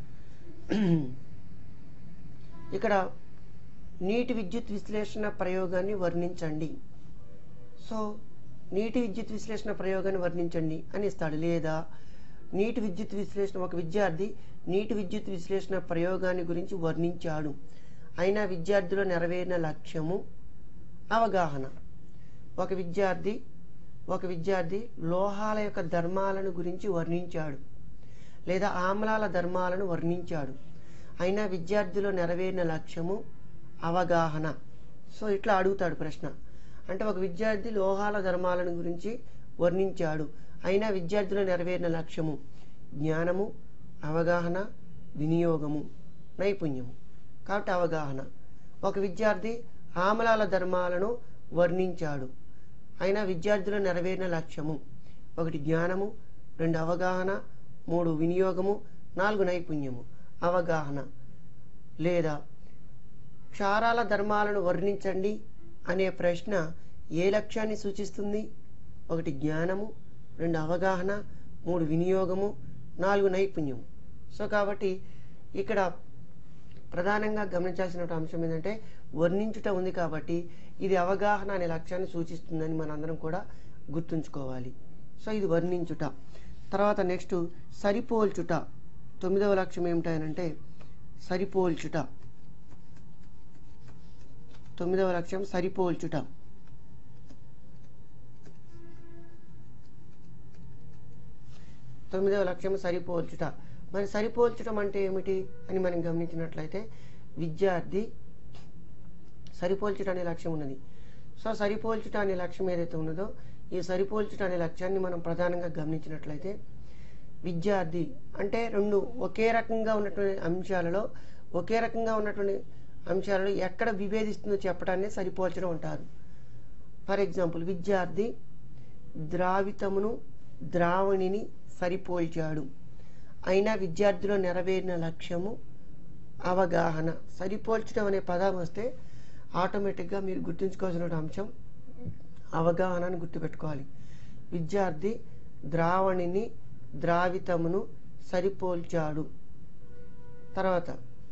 ఇక్కడ నీటి విద్యుత్ విశ్లేషణ ప్రయోగాన్ని వర్ణించండి. సో నీటి విద్యుత్ విశ్లేషణ ప్రయోగాన్ని వర్ణించండి అని ఇస్తాడు. లేదా నీటి విద్యుత్ విశ్లేషణ ఒక విద్యార్థి నీటి విద్యుత్ విశ్లేషణ ప్రయోగాన్ని గురించి వర్ణించాడు. అయినా విద్యార్థుల నెరవేరిన లక్ష్యము అవగాహన. ఒక విద్యార్థి ఒక విద్యార్థి లోహాల యొక్క ధర్మాలను గురించి వర్ణించాడు లేదా ఆమ్లాల ధర్మాలను వర్ణించాడు. అయినా విద్యార్థులు నెరవేరిన లక్ష్యము అవగాహన. సో ఇట్లా అడుగుతాడు ప్రశ్న. అంటే ఒక విద్యార్థి లోహాల ధర్మాలను గురించి వర్ణించాడు. అయినా విద్యార్థుల నెరవేరిన లక్ష్యము జ్ఞానము, అవగాహన, వినియోగము, నైపుణ్యము. కాబట్టి అవగాహన. ఒక విద్యార్థి ఆమ్లాల ధర్మాలను వర్ణించాడు. అయినా విద్యార్థుల నెరవేరిన లక్ష్యము ఒకటి జ్ఞానము, రెండు అవగాహన, మూడు వినియోగము, నాలుగు నైపుణ్యము. అవగాహన. లేదా క్షారాల ధర్మాలను వర్ణించండి అనే ప్రశ్న ఏ లక్ష్యాన్ని సూచిస్తుంది? ఒకటి జ్ఞానము, రెండు అవగాహన, మూడు వినియోగము, నాలుగు నైపుణ్యము. సో కాబట్టి ఇక్కడ ప్రధానంగా గమనించాల్సిన అంశం ఏంటంటే వర్ణించుట ఉంది కాబట్టి ఇది అవగాహన అనే లక్ష్యాన్ని సూచిస్తుందని మనందరం కూడా గుర్తుంచుకోవాలి. సో ఇది వర్ణించుట. తర్వాత నెక్స్ట్ సరిపోల్చుట. తొమ్మిదవ లక్ష్యం ఏమిటంటే సరిపోల్చుట. తొమ్మిదవ లక్ష్యం సరిపోల్చుట. తొమ్మిదవ లక్ష్యం సరిపోల్చుట. మరి సరిపోల్చడం అంటే ఏమిటి అని మనం గమనించినట్లయితే విద్యార్థి సరిపోల్చుట అనే లక్ష్యం ఉన్నది. సో సరిపోల్చుట అనే లక్ష్యం ఏదైతే ఉన్నదో ఈ సరిపోల్చుట అనే లక్ష్యాన్ని మనం ప్రధానంగా గమనించినట్లయితే విద్యార్థి అంటే రెండు ఒకే రకంగా ఉన్నటువంటి అంశాలలో ఒకే రకంగా ఉన్నటువంటి అంశాలలో ఎక్కడ విభేదిస్తుందో చెప్పడాన్ని సరిపోల్చడం అంటారు. ఫర్ ఎగ్జాంపుల్ విద్యార్థి ద్రావితమును ద్రావణిని సరిపోల్చాడు. అయినా విద్యార్థిలో నెరవేరిన లక్ష్యము అవగాహన. సరిపోల్చడం అనే పదం వస్తే ఆటోమేటిక్గా మీరు గుర్తుంచుకోవాల్సిన అంశం అవగాహనని గుర్తుపెట్టుకోవాలి. విద్యార్థి ద్రావణిని ద్రావితమును సరిపోల్చాడు. తర్వాత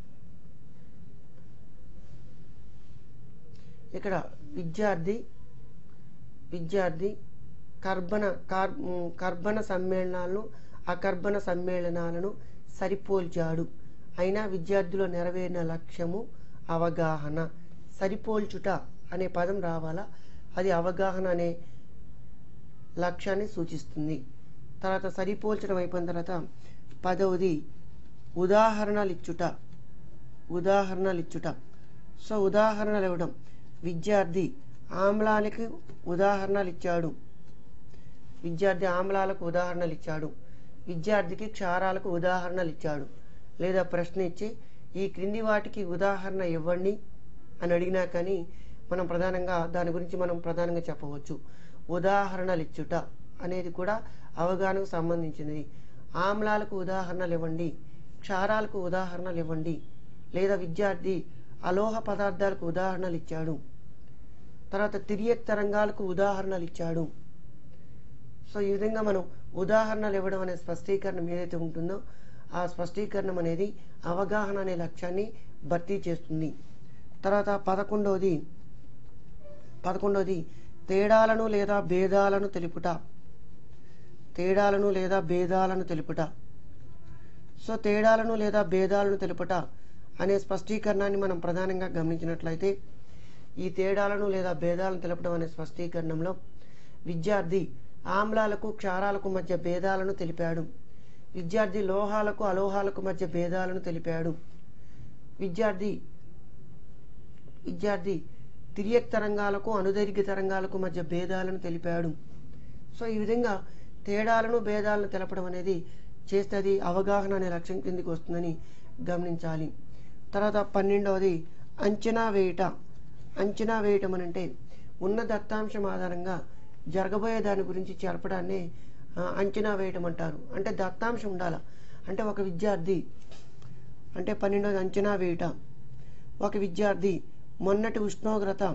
ఇక్కడ విద్యార్థి విద్యార్థి కర్బన కార్ కర్బన సమ్మేళనాలను అకర్బన సమ్మేళనాలను సరిపోల్చాడు. అయినా విద్యార్థుల నెరవేరిన లక్ష్యము అవగాహన. సరిపోల్చుట అనే పదం రావాలా, అది అవగాహన అనే లక్ష్యాన్ని సూచిస్తుంది. తర్వాత సరిపోల్చడం అయిపోయిన తర్వాత పదవది ఉదాహరణలు ఇచ్చుట. ఉదాహరణలు ఇచ్చుట. సో ఉదాహరణలు ఇవ్వడం. విద్యార్థి ఆమ్లానికి ఉదాహరణలు ఇచ్చాడు. విద్యార్థి ఆమ్లాలకు ఉదాహరణలు ఇచ్చాడు. విద్యార్థికి క్షారాలకు ఉదాహరణలు ఇచ్చాడు. లేదా ప్రశ్న ఇచ్చి ఈ క్రింది వాటికి ఉదాహరణ ఇవ్వండి అని అడిగినా కానీ మనం ప్రధానంగా దాని గురించి మనం ప్రధానంగా చెప్పవచ్చు. ఉదాహరణలు ఇచ్చుట అనేది కూడా అవగాహనకు సంబంధించినది. ఆమ్లాలకు ఉదాహరణలు ఇవ్వండి, క్షారాలకు ఉదాహరణలు ఇవ్వండి. లేదా విద్యార్థి అలోహ పదార్థాలకు ఉదాహరణలు ఇచ్చాడు. తర్వాత తిరియక్ తరంగాలకు ఉదాహరణలు ఇచ్చాడు. సో ఈ విధంగా మనం ఉదాహరణలు ఇవ్వడం అనే స్పష్టీకరణం ఏదైతే ఉంటుందో ఆ స్పష్టీకరణం అనేది అవగాహన అనే లక్ష్యాన్ని భర్తీ చేస్తుంది. తర్వాత పదకొండవది పదకొండవది తేడాలను లేదా భేదాలను తెలుపుట. తేడాలను లేదా భేదాలను తెలుపుట సో తేడాలను లేదా భేదాలను తెలుపుట అనే స్పష్టీకరణాన్ని మనం ప్రధానంగా గమనించినట్లయితే ఈ తేడాలను లేదా భేదాలను తెలపడం అనే స్పష్టీకరణంలో విద్యార్థి ఆమ్లాలకు క్షారాలకు మధ్య భేదాలను తెలిపాడు. విద్యార్థి లోహాలకు అలోహాలకు మధ్య భేదాలను తెలిపాడు. విద్యార్థి విద్యార్థి తిరియక్ తరంగాలకు అనుదైర్ఘ్య తరంగాలకు మధ్య భేదాలను తెలిపాడు. సో ఈ విధంగా తేడాలను భేదాలను తెలపడం అనేది చేస్తుంది అవగాహన అనే లక్ష్యం కిందికి వస్తుందని గమనించాలి. తర్వాత పన్నెండవది అంచనా వేయట. అంచనా వేయటం అనంటే ఉన్న దత్తాంశం ఆధారంగా జరగబోయే దాని గురించి చెప్పడాన్ని అంచనా వేయటం అంటారు. అంటే దత్తాంశం ఉండాలి. అంటే ఒక విద్యార్థి అంటే పన్నెండవది అంచనా వేయట. ఒక విద్యార్థి మొన్నటి ఉష్ణోగ్రత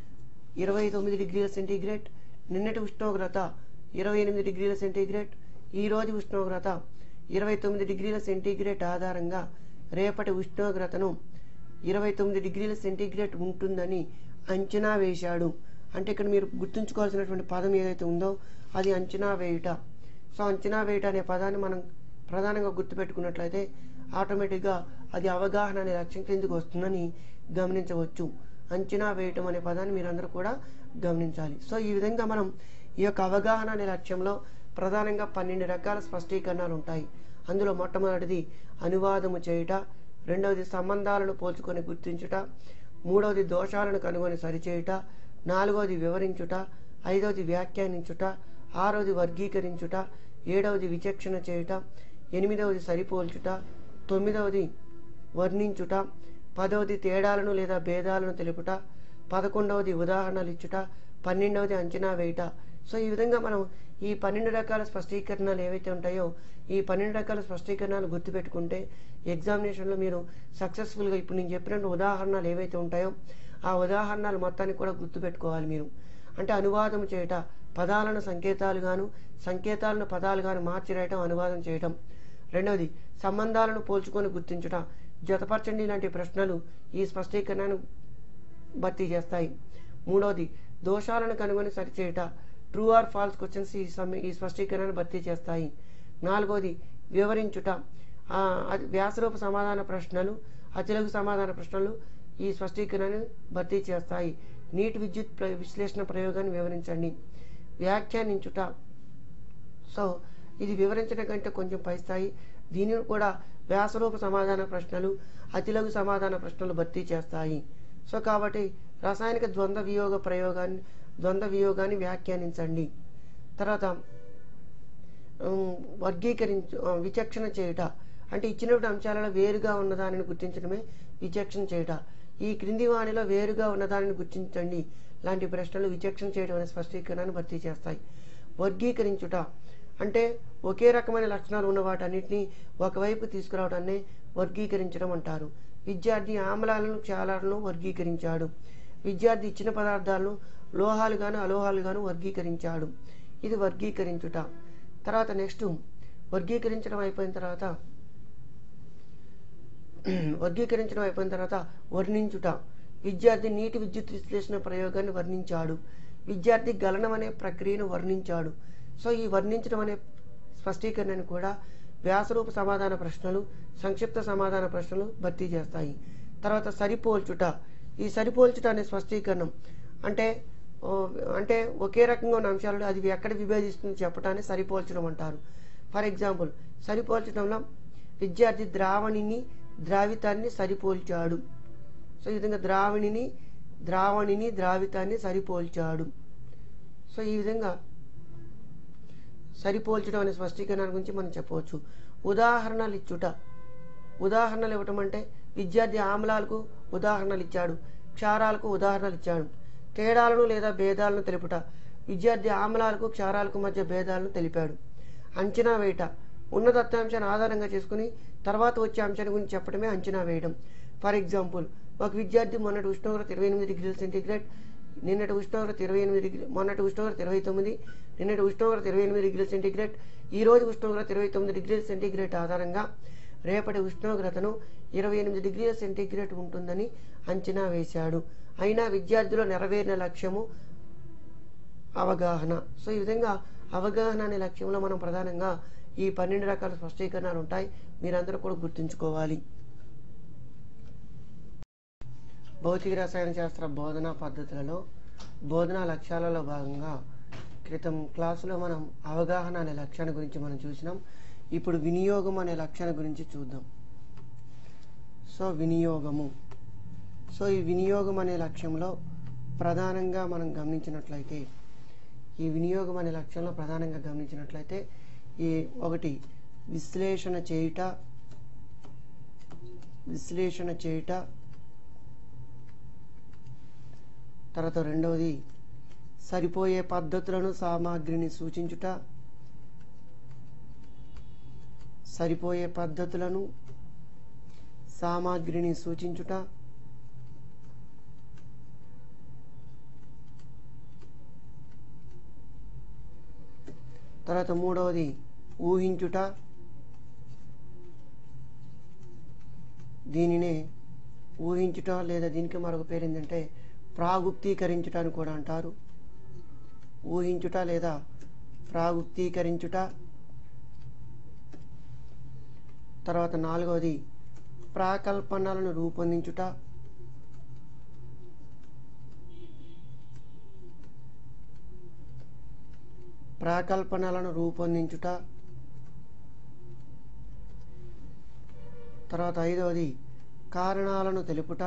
ఇరవై తొమ్మిది డిగ్రీల సెంటీగ్రేడ్, నిన్నటి ఉష్ణోగ్రత ఇరవై ఎనిమిది డిగ్రీల సెంటీగ్రేడ్, ఈరోజు ఉష్ణోగ్రత ఇరవై తొమ్మిది డిగ్రీల సెంటీగ్రేడ్ ఆధారంగా రేపటి ఉష్ణోగ్రతను ఇరవై తొమ్మిది డిగ్రీల సెంటీగ్రేడ్ ఉంటుందని అంచనా వేశాడు. అంటే ఇక్కడ మీరు గుర్తుంచుకోవాల్సినటువంటి పదం ఏదైతే ఉందో అది అంచనా వేయుట. సో అంచనా వేయుట అనే పదాన్ని మనం ప్రధానంగా గుర్తుపెట్టుకున్నట్లయితే ఆటోమేటిక్గా అది అవగాహన అనే లక్ష్యం కిందకి వస్తుందని గమనించవచ్చు. అంచనా వేయటం అనే పదాన్ని మీరందరూ కూడా గమనించాలి. సో ఈ విధంగా మనం ఈ యొక్క అవగాహన అనే లక్ష్యంలో ప్రధానంగా పన్నెండు రకాల స్పష్టీకరణలు ఉంటాయి. అందులో మొట్టమొదటిది అనువాదము చేయుట, రెండవది సంబంధాలను పోల్చుకొని గుర్తించుట, మూడవది దోషాలను కనుగొని సరిచేయుట, నాలుగవది వివరించుట, ఐదవది వ్యాఖ్యానించుట, ఆరవది వర్గీకరించుట, ఏడవది విచక్షణ చేయుట, ఎనిమిదవది సరిపోల్చుట, తొమ్మిదవది వర్ణించుట, పదవది తేడాలను లేదా భేదాలను తెలుపుట, పదకొండవది ఉదాహరణలు ఇచ్చుట, పన్నెండవది అంచనా వేయుట. సో ఈ విధంగా మనం ఈ పన్నెండు రకాల స్పష్టీకరణలు ఏవైతే ఉంటాయో ఈ పన్నెండు రకాల స్పష్టీకరణలు గుర్తుపెట్టుకుంటే ఎగ్జామినేషన్లో మీరు సక్సెస్ఫుల్గా ఇప్పుడు నేను చెప్పినట్టు ఉదాహరణలు ఏవైతే ఉంటాయో ఆ ఉదాహరణలు మొత్తాన్ని కూడా గుర్తుపెట్టుకోవాలి మీరు. అంటే అనువాదం చేయట, పదాలను సంకేతాలుగాను సంకేతాలను పదాలుగాను మార్చి రాయటం అనువాదం చేయటం. రెండవది సంబంధాలను పోల్చుకొని గుర్తించుట, జతపరచండి లాంటి ప్రశ్నలు ఈ స్పష్టీకరణను భర్తీ చేస్తాయి. మూడవది దోషాలను కనుగొని సరిచేయుట, ట్రూ ఆర్ ఫాల్స్ క్వశ్చన్స్ ఈ సమ ఈ స్పష్టీకరణను భర్తీ చేస్తాయి. నాలుగవది వివరించుట, వ్యాసరూప సమాధాన ప్రశ్నలు అతిలఘు సమాధాన ప్రశ్నలు ఈ స్పష్టీకరణను భర్తీ చేస్తాయి. నీటి విద్యుత్ విశ్లేషణ ప్రయోగాన్ని వివరించండి. వ్యాఖ్యానించుట, సో ఇది వివరించడం కంటే కొంచెం పై స్థాయి. దీనిని కూడా వ్యాసరూప సమాధాన ప్రశ్నలు అతిలఘు సమాధాన ప్రశ్నలు భర్తీ చేస్తాయి. సో కాబట్టి రసాయనిక ద్వంద్వ వియోగ ప్రయోగాన్ని ద్వంద్వ వియోగాన్ని వ్యాఖ్యానించండి. తర్వాత వర్గీకరించు విచక్షణ చేయుట, అంటే ఇచ్చినటువంటి అంశాలలో వేరుగా ఉన్నదానిని గుర్తించడమే విచక్షణ చేయుట. ఈ క్రింది వాణిలో వేరుగా ఉన్నదానిని గుర్తించండి లాంటి ప్రశ్నలు విచక్షణ చేయడం అనే స్పష్టీకరణను భర్తీ చేస్తాయి. వర్గీకరించుట అంటే ఒకే రకమైన లక్షణాలు ఉన్న వాటన్నిటిని ఒకవైపు తీసుకురావడాన్ని వర్గీకరించడం అంటారు. విద్యార్థి ఆమ్లాలను క్షారాలను వర్గీకరించాడు. విద్యార్థి ఇచ్చిన పదార్థాలను లోహాలుగాను అలోహాలుగాను వర్గీకరించాడు. ఇది వర్గీకరించుట. తర్వాత నెక్స్ట్ వర్గీకరించడం అయిపోయిన తర్వాత వర్గీకరించడం అయిపోయిన తర్వాత వర్ణించుట. విద్యార్థి నీటి విద్యుత్ విశ్లేషణ ప్రయోగాన్ని వర్ణించాడు. విద్యార్థి గలనం అనే ప్రక్రియను వర్ణించాడు. సో ఈ వర్ణించడం అనే స్పష్టీకరణను కూడా వ్యాసరూప సమాధాన ప్రశ్నలు సంక్షిప్త సమాధాన ప్రశ్నలు భర్తీ చేస్తాయి. తర్వాత సరిపోల్చుట. ఈ సరిపోల్చుట అనే స్పష్టీకరణం అంటే అంటే ఒకే రకంగా ఉన్న అంశాలను అది ఎక్కడ విభేదిస్తుంది చెప్పడాన్ని సరిపోల్చడం అంటారు. ఫర్ ఎగ్జాంపుల్ సరిపోల్చడంలో విద్యార్థి ద్రావణిని ద్రావితాన్ని సరిపోల్చాడు. సో ఈ విధంగా ద్రావణిని ద్రావణిని ద్రావితాన్ని సరిపోల్చాడు. సో ఈ విధంగా సరిపోల్చడం అనే స్పష్టీకరణ గురించి మనం చెప్పవచ్చు. ఉదాహరణలు ఇచ్చుట, ఉదాహరణలు ఇవ్వటం అంటే విద్యార్థి ఆమ్లాలకు ఉదాహరణలు ఇచ్చాడు, క్షారాలకు ఉదాహరణలు ఇచ్చాడు. తేడాలను లేదా భేదాలను తెలుపుట, విద్యార్థి ఆమ్లాలకు క్షారాలకు మధ్య భేదాలను తెలిపాడు. అంచనా వేయట, ఉన్న దత్తాంశాన్ని ఆధారంగా చేసుకుని తర్వాత వచ్చే అంశాన్ని గురించి చెప్పడమే అంచనా వేయడం. ఫర్ ఎగ్జాంపుల్, ఒక విద్యార్థి మొన్నటి ఉష్ణోగ్రత ఇరవై ఎనిమిది డిగ్రీల సెంటీగ్రేడ్, నిన్నటి ఉష్ణోగ్రత ఇరవై ఎనిమిది డిగ్రీ మొన్నటి ఉష్ణోగ్రత ఇరవై తొమ్మిది నిన్నటి ఉష్ణోగ్రత ఇరవై ఎనిమిది డిగ్రీల సెంటీగ్రేడ్, ఈ రోజు ఉష్ణోగ్రత ఇరవై తొమ్మిది డిగ్రీల సెంటీగ్రేడ్ ఆధారంగా రేపటి ఉష్ణోగ్రతను ఇరవై ఎనిమిది డిగ్రీల సెంటీగ్రేడ్ ఉంటుందని అంచనా వేశాడు. అయినా విద్యార్థిలో నెరవేరిన లక్ష్యము అవగాహన. సో ఈ విధంగా అవగాహన అనే లక్ష్యంలో మనం ప్రధానంగా ఈ పన్నెండు రకాల స్పష్టీకరణలు ఉంటాయి. మీరందరూ కూడా గుర్తుంచుకోవాలి. భౌతిక రసాయన శాస్త్ర బోధనా పద్ధతులలో బోధనా లక్ష్యాలలో భాగంగా క్రితం క్లాసులో మనం అవగాహన అనే లక్ష్యాన్ని గురించి మనం చూసినాం. ఇప్పుడు వినియోగం అనే లక్ష్యాన్ని గురించి చూద్దాం. సో వినియోగము సో ఈ వినియోగం అనే లక్ష్యంలో ప్రధానంగా మనం గమనించినట్లయితే ఈ వినియోగం అనే లక్ష్యంలో ప్రధానంగా గమనించినట్లయితే ఈ ఒకటి విశ్లేషణ చేయుట విశ్లేషణ చేయుట తర్వాత రెండవది సరిపోయే పద్ధతులను సామాగ్రిని సూచించుట సరిపోయే పద్ధతులను సామాగ్రిని సూచించుట తర్వాత మూడవది ఊహించుట, దీనినే ఊహించుట లేదా దీనికి మరొక పేరు ఏంటంటే ప్రాగుప్తీకరించుట అని కూడా అంటారు. ఊహించుట లేదా ప్రాగుప్తీకరించుట. తర్వాత నాలుగవది ప్రాకల్పనలను రూపొందించుట. ప్రాకల్పనలను రూపొందించుట తర్వాత ఐదవది కారణాలను తెలుపుట.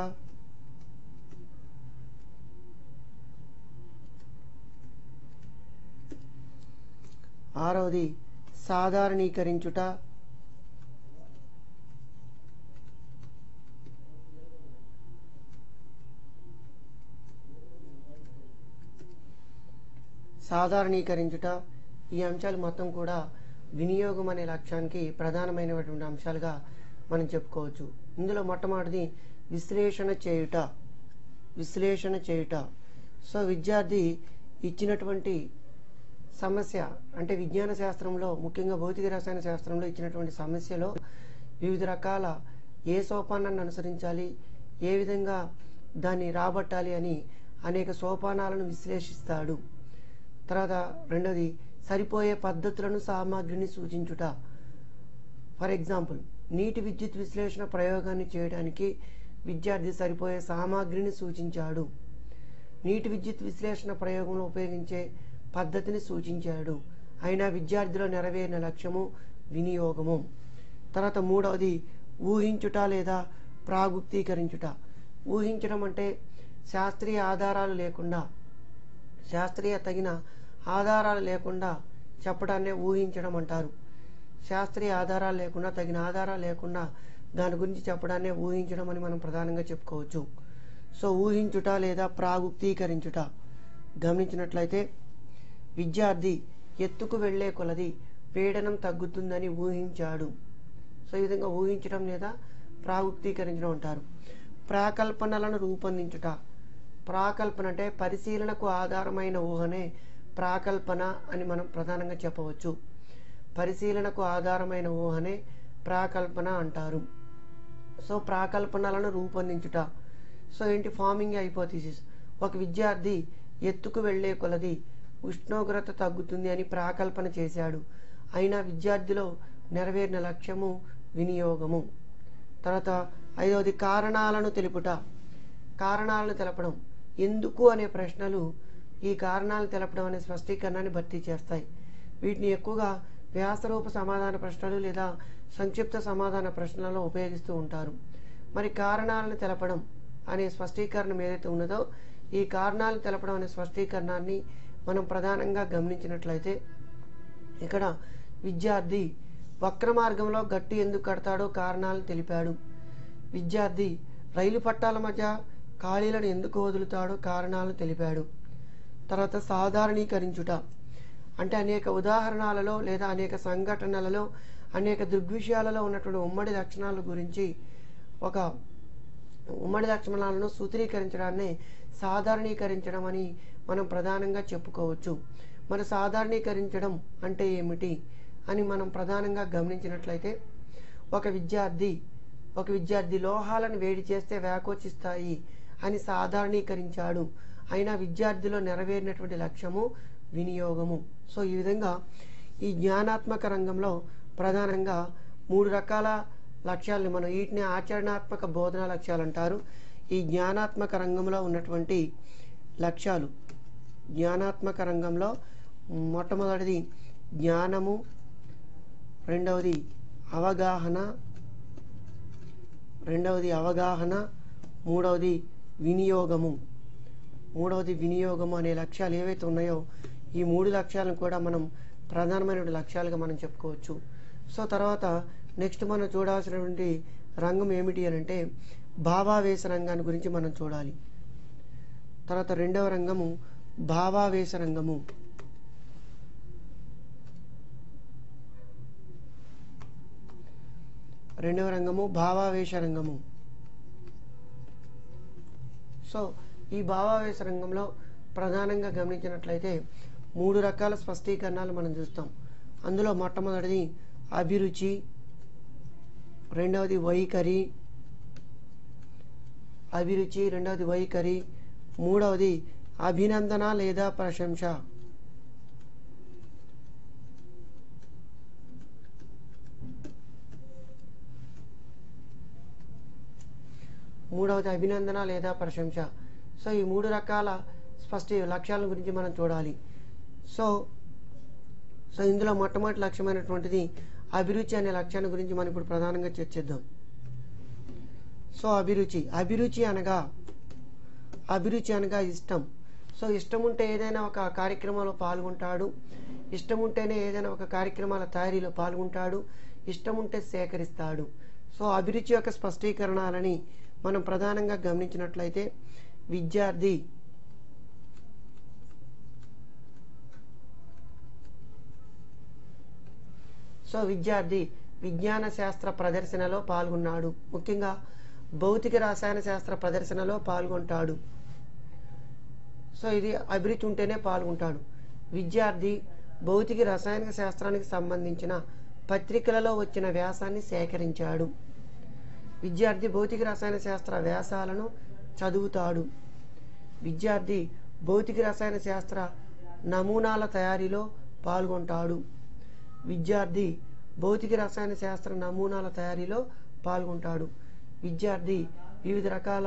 ఆరవది సాధారణీకరించుట. సాధారణీకరించుట ఈ అంశాలు మొత్తం కూడా వినియోగం అనే లక్ష్యానికి ప్రధానమైనటువంటి అంశాలుగా మనం చెప్పుకోవచ్చు. ఇందులో మొట్టమొదటిది విశ్లేషణ చేయుట విశ్లేషణ చేయుట సో విద్యార్థి ఇచ్చినటువంటి సమస్య అంటే విజ్ఞాన శాస్త్రంలో ముఖ్యంగా భౌతిక రసాయన శాస్త్రంలో ఇచ్చినటువంటి సమస్యలో వివిధ రకాల ఏ సోపానాన్ని అనుసరించాలి, ఏ విధంగా దాన్ని రాబట్టాలి అని అనేక సోపానాలను విశ్లేషిస్తాడు. తర్వాత రెండోది సరిపోయే పద్ధతులను సామాగ్రిని సూచించుట. ఫర్ ఎగ్జాంపుల్, నీటి విద్యుత్ విశ్లేషణ ప్రయోగాన్ని చేయడానికి విద్యార్థి సరిపోయే సామాగ్రిని సూచించాడు. నీటి విద్యుత్ విశ్లేషణ ప్రయోగంలో ఉపయోగించే పద్ధతిని సూచించాడు. అయినా విద్యార్థిలో నెరవేరిన లక్ష్యము వినియోగము. తర్వాత మూడవది ఊహించుట లేదా ప్రాగుప్తీకరించుట. ఊహించడం అంటే శాస్త్రీయ ఆధారాలు లేకుండా శాస్త్రీయ తగిన ఆధారాలు లేకుండా చెప్పడాన్నే ఊహించడం అంటారు. శాస్త్రీయ ఆధారాలు లేకుండా తగిన ఆధారాలు లేకుండా దాని గురించి చెప్పడాన్నే ఊహించడం అని మనం ప్రధానంగా చెప్పుకోవచ్చు. సో ఊహించుట లేదా ప్రాగుప్తీకరించుట గమనించినట్లయితే విద్యార్థి ఎత్తుకు వెళ్లే కొలది పీడనం తగ్గుతుందని ఊహించాడు. సో ఈ విధంగా ఊహించడం లేదా ప్రాగుప్తీకరించడం అంటారు. ప్రాకల్పనలను రూపొందించుట. ప్రాకల్పన అంటే పరిశీలనకు ఆధారమైన ఊహనే ప్రాకల్పన అని మనం ప్రధానంగా చెప్పవచ్చు. పరిశీలనకు ఆధారమైన ఊహనే ప్రాకల్పన అంటారు. సో ప్రాకల్పనలను రూపొందించుట సో ఏంటి ఫార్మింగ్ హైపోథిసిస్. ఒక విద్యార్థి ఎత్తుకు వెళ్లే కొలది ఉష్ణోగ్రత తగ్గుతుంది అని ప్రాకల్పన చేశాడు. అయినా విద్యార్థిలో నెరవేరిన లక్ష్యము వినియోగము. తర్వాత ఐదవది కారణాలను తెలుపుట. కారణాలను తెలపడం. ఎందుకు అనే ప్రశ్నలు ఈ కారణాలు తెలపడం అనే స్పష్టీకరణాన్ని భర్తీ చేస్తాయి. వీటిని ఎక్కువగా వ్యాసరూప సమాధాన ప్రశ్నలు లేదా సంక్షిప్త సమాధాన ప్రశ్నలలో ఉపయోగిస్తూ ఉంటారు. మరి కారణాలను తెలపడం అనే స్పష్టీకరణం ఏదైతే ఉన్నదో ఈ కారణాలు తెలపడం అనే స్పష్టీకరణాన్ని మనం ప్రధానంగా గమనించినట్లయితే ఇక్కడ విద్యార్థి వక్ర మార్గంలో గట్టి ఎందుకు కడతాడో కారణాలను తెలిపాడు. విద్యార్థి రైలు పట్టాల మధ్య ఖాళీలను ఎందుకు వదులుతాడో కారణాలను తెలిపాడు. తర్వాత సాధారణీకరించుట అంటే అనేక ఉదాహరణలలో లేదా అనేక సంఘటనలలో అనేక దృగ్విషయాలలో ఉన్నటువంటి ఉమ్మడి లక్షణాల గురించి ఒక ఉమ్మడి లక్షణాలను సూత్రీకరించడాన్ని సాధారణీకరించడం అని మనం ప్రధానంగా చెప్పుకోవచ్చు. మరి సాధారణీకరించడం అంటే ఏమిటి అని మనం ప్రధానంగా గమనించినట్లయితే ఒక విద్యార్థి ఒక విద్యార్థి లోహాలను వేడి చేస్తే వ్యాకోచిస్తాయి అని సాధారణీకరించాడు. అయినా విద్యార్థిలో నెరవేరినటువంటి లక్ష్యము వినియోగము. సో ఈ విధంగా ఈ జ్ఞానాత్మక రంగంలో ప్రధానంగా మూడు రకాల లక్ష్యాలను మనం వీటిని ఆచరణాత్మక బోధనా లక్ష్యాలు అంటారు. ఈ జ్ఞానాత్మక రంగంలో ఉన్నటువంటి లక్ష్యాలు జ్ఞానాత్మక రంగంలో మొట్టమొదటిది జ్ఞానము, రెండవది అవగాహన రెండవది అవగాహన మూడవది వినియోగము మూడవది వినియోగము అనే లక్ష్యాలు ఏవైతే ఉన్నాయో ఈ మూడు లక్ష్యాలను కూడా మనం ప్రధానమైన లక్ష్యాలుగా మనం చెప్పుకోవచ్చు. సో తర్వాత నెక్స్ట్ మనం చూడాల్సినటువంటి రంగం ఏమిటి అని అంటే భావావేశ రంగాన్ని గురించి మనం చూడాలి. తర్వాత రెండవ రంగము భావావేశ రంగము. రెండవ రంగము భావావేశ రంగము. సో ఈ భావావేశ రంగంలో ప్రధానంగా గమనించినట్లయితే మూడు రకాల స్పష్టీకరణాలు మనం చూస్తాం. అందులో మొట్టమొదటిది అభిరుచి, రెండవది వైఖరి అభిరుచి రెండవది వైఖరి మూడవది అభినందన లేదా ప్రశంస. మూడవది అభినందన లేదా ప్రశంస. సో ఈ మూడు రకాల స్పష్ట లక్ష్యాల గురించి మనం చూడాలి. సో సో ఇందులో మొట్టమొదటి లక్ష్యమైనటువంటిది అభిరుచి అనే లక్ష్యాన్ని గురించి మనం ఇప్పుడు ప్రధానంగా చర్చిద్దాం. సో అభిరుచి అభిరుచి అనగా అభిరుచి అనగా ఇష్టం. సో ఇష్టం ఉంటే ఏదైనా ఒక కార్యక్రమంలో పాల్గొంటాడు, ఇష్టం ఉంటేనే ఏదైనా ఒక కార్యక్రమాల తయారీలో పాల్గొంటాడు, ఇష్టం ఉంటే సేకరిస్తాడు. సో అభిరుచి యొక్క స్పష్టీకరణాలని మనం ప్రధానంగా గమనించినట్లయితే విద్యార్థి సో విద్యార్థి విజ్ఞాన శాస్త్ర ప్రదర్శనలో పాల్గొన్నాడు, ముఖ్యంగా భౌతిక రసాయన శాస్త్ర ప్రదర్శనలో పాల్గొంటాడు. సో ఇది అభిరుచి ఉంటేనే పాల్గొంటాడు. విద్యార్థి భౌతిక రసాయన శాస్త్రానికి సంబంధించిన పత్రికలలో వచ్చిన వ్యాసాన్ని సేకరించాడు. విద్యార్థి భౌతిక రసాయన శాస్త్ర వ్యాసాలను చదువుతాడు. విద్యార్థి భౌతిక రసాయన శాస్త్ర నమూనాల తయారీలో పాల్గొంటాడు. విద్యార్థి భౌతిక రసాయన శాస్త్ర నమూనాల తయారీలో పాల్గొంటాడు. విద్యార్థి వివిధ రకాల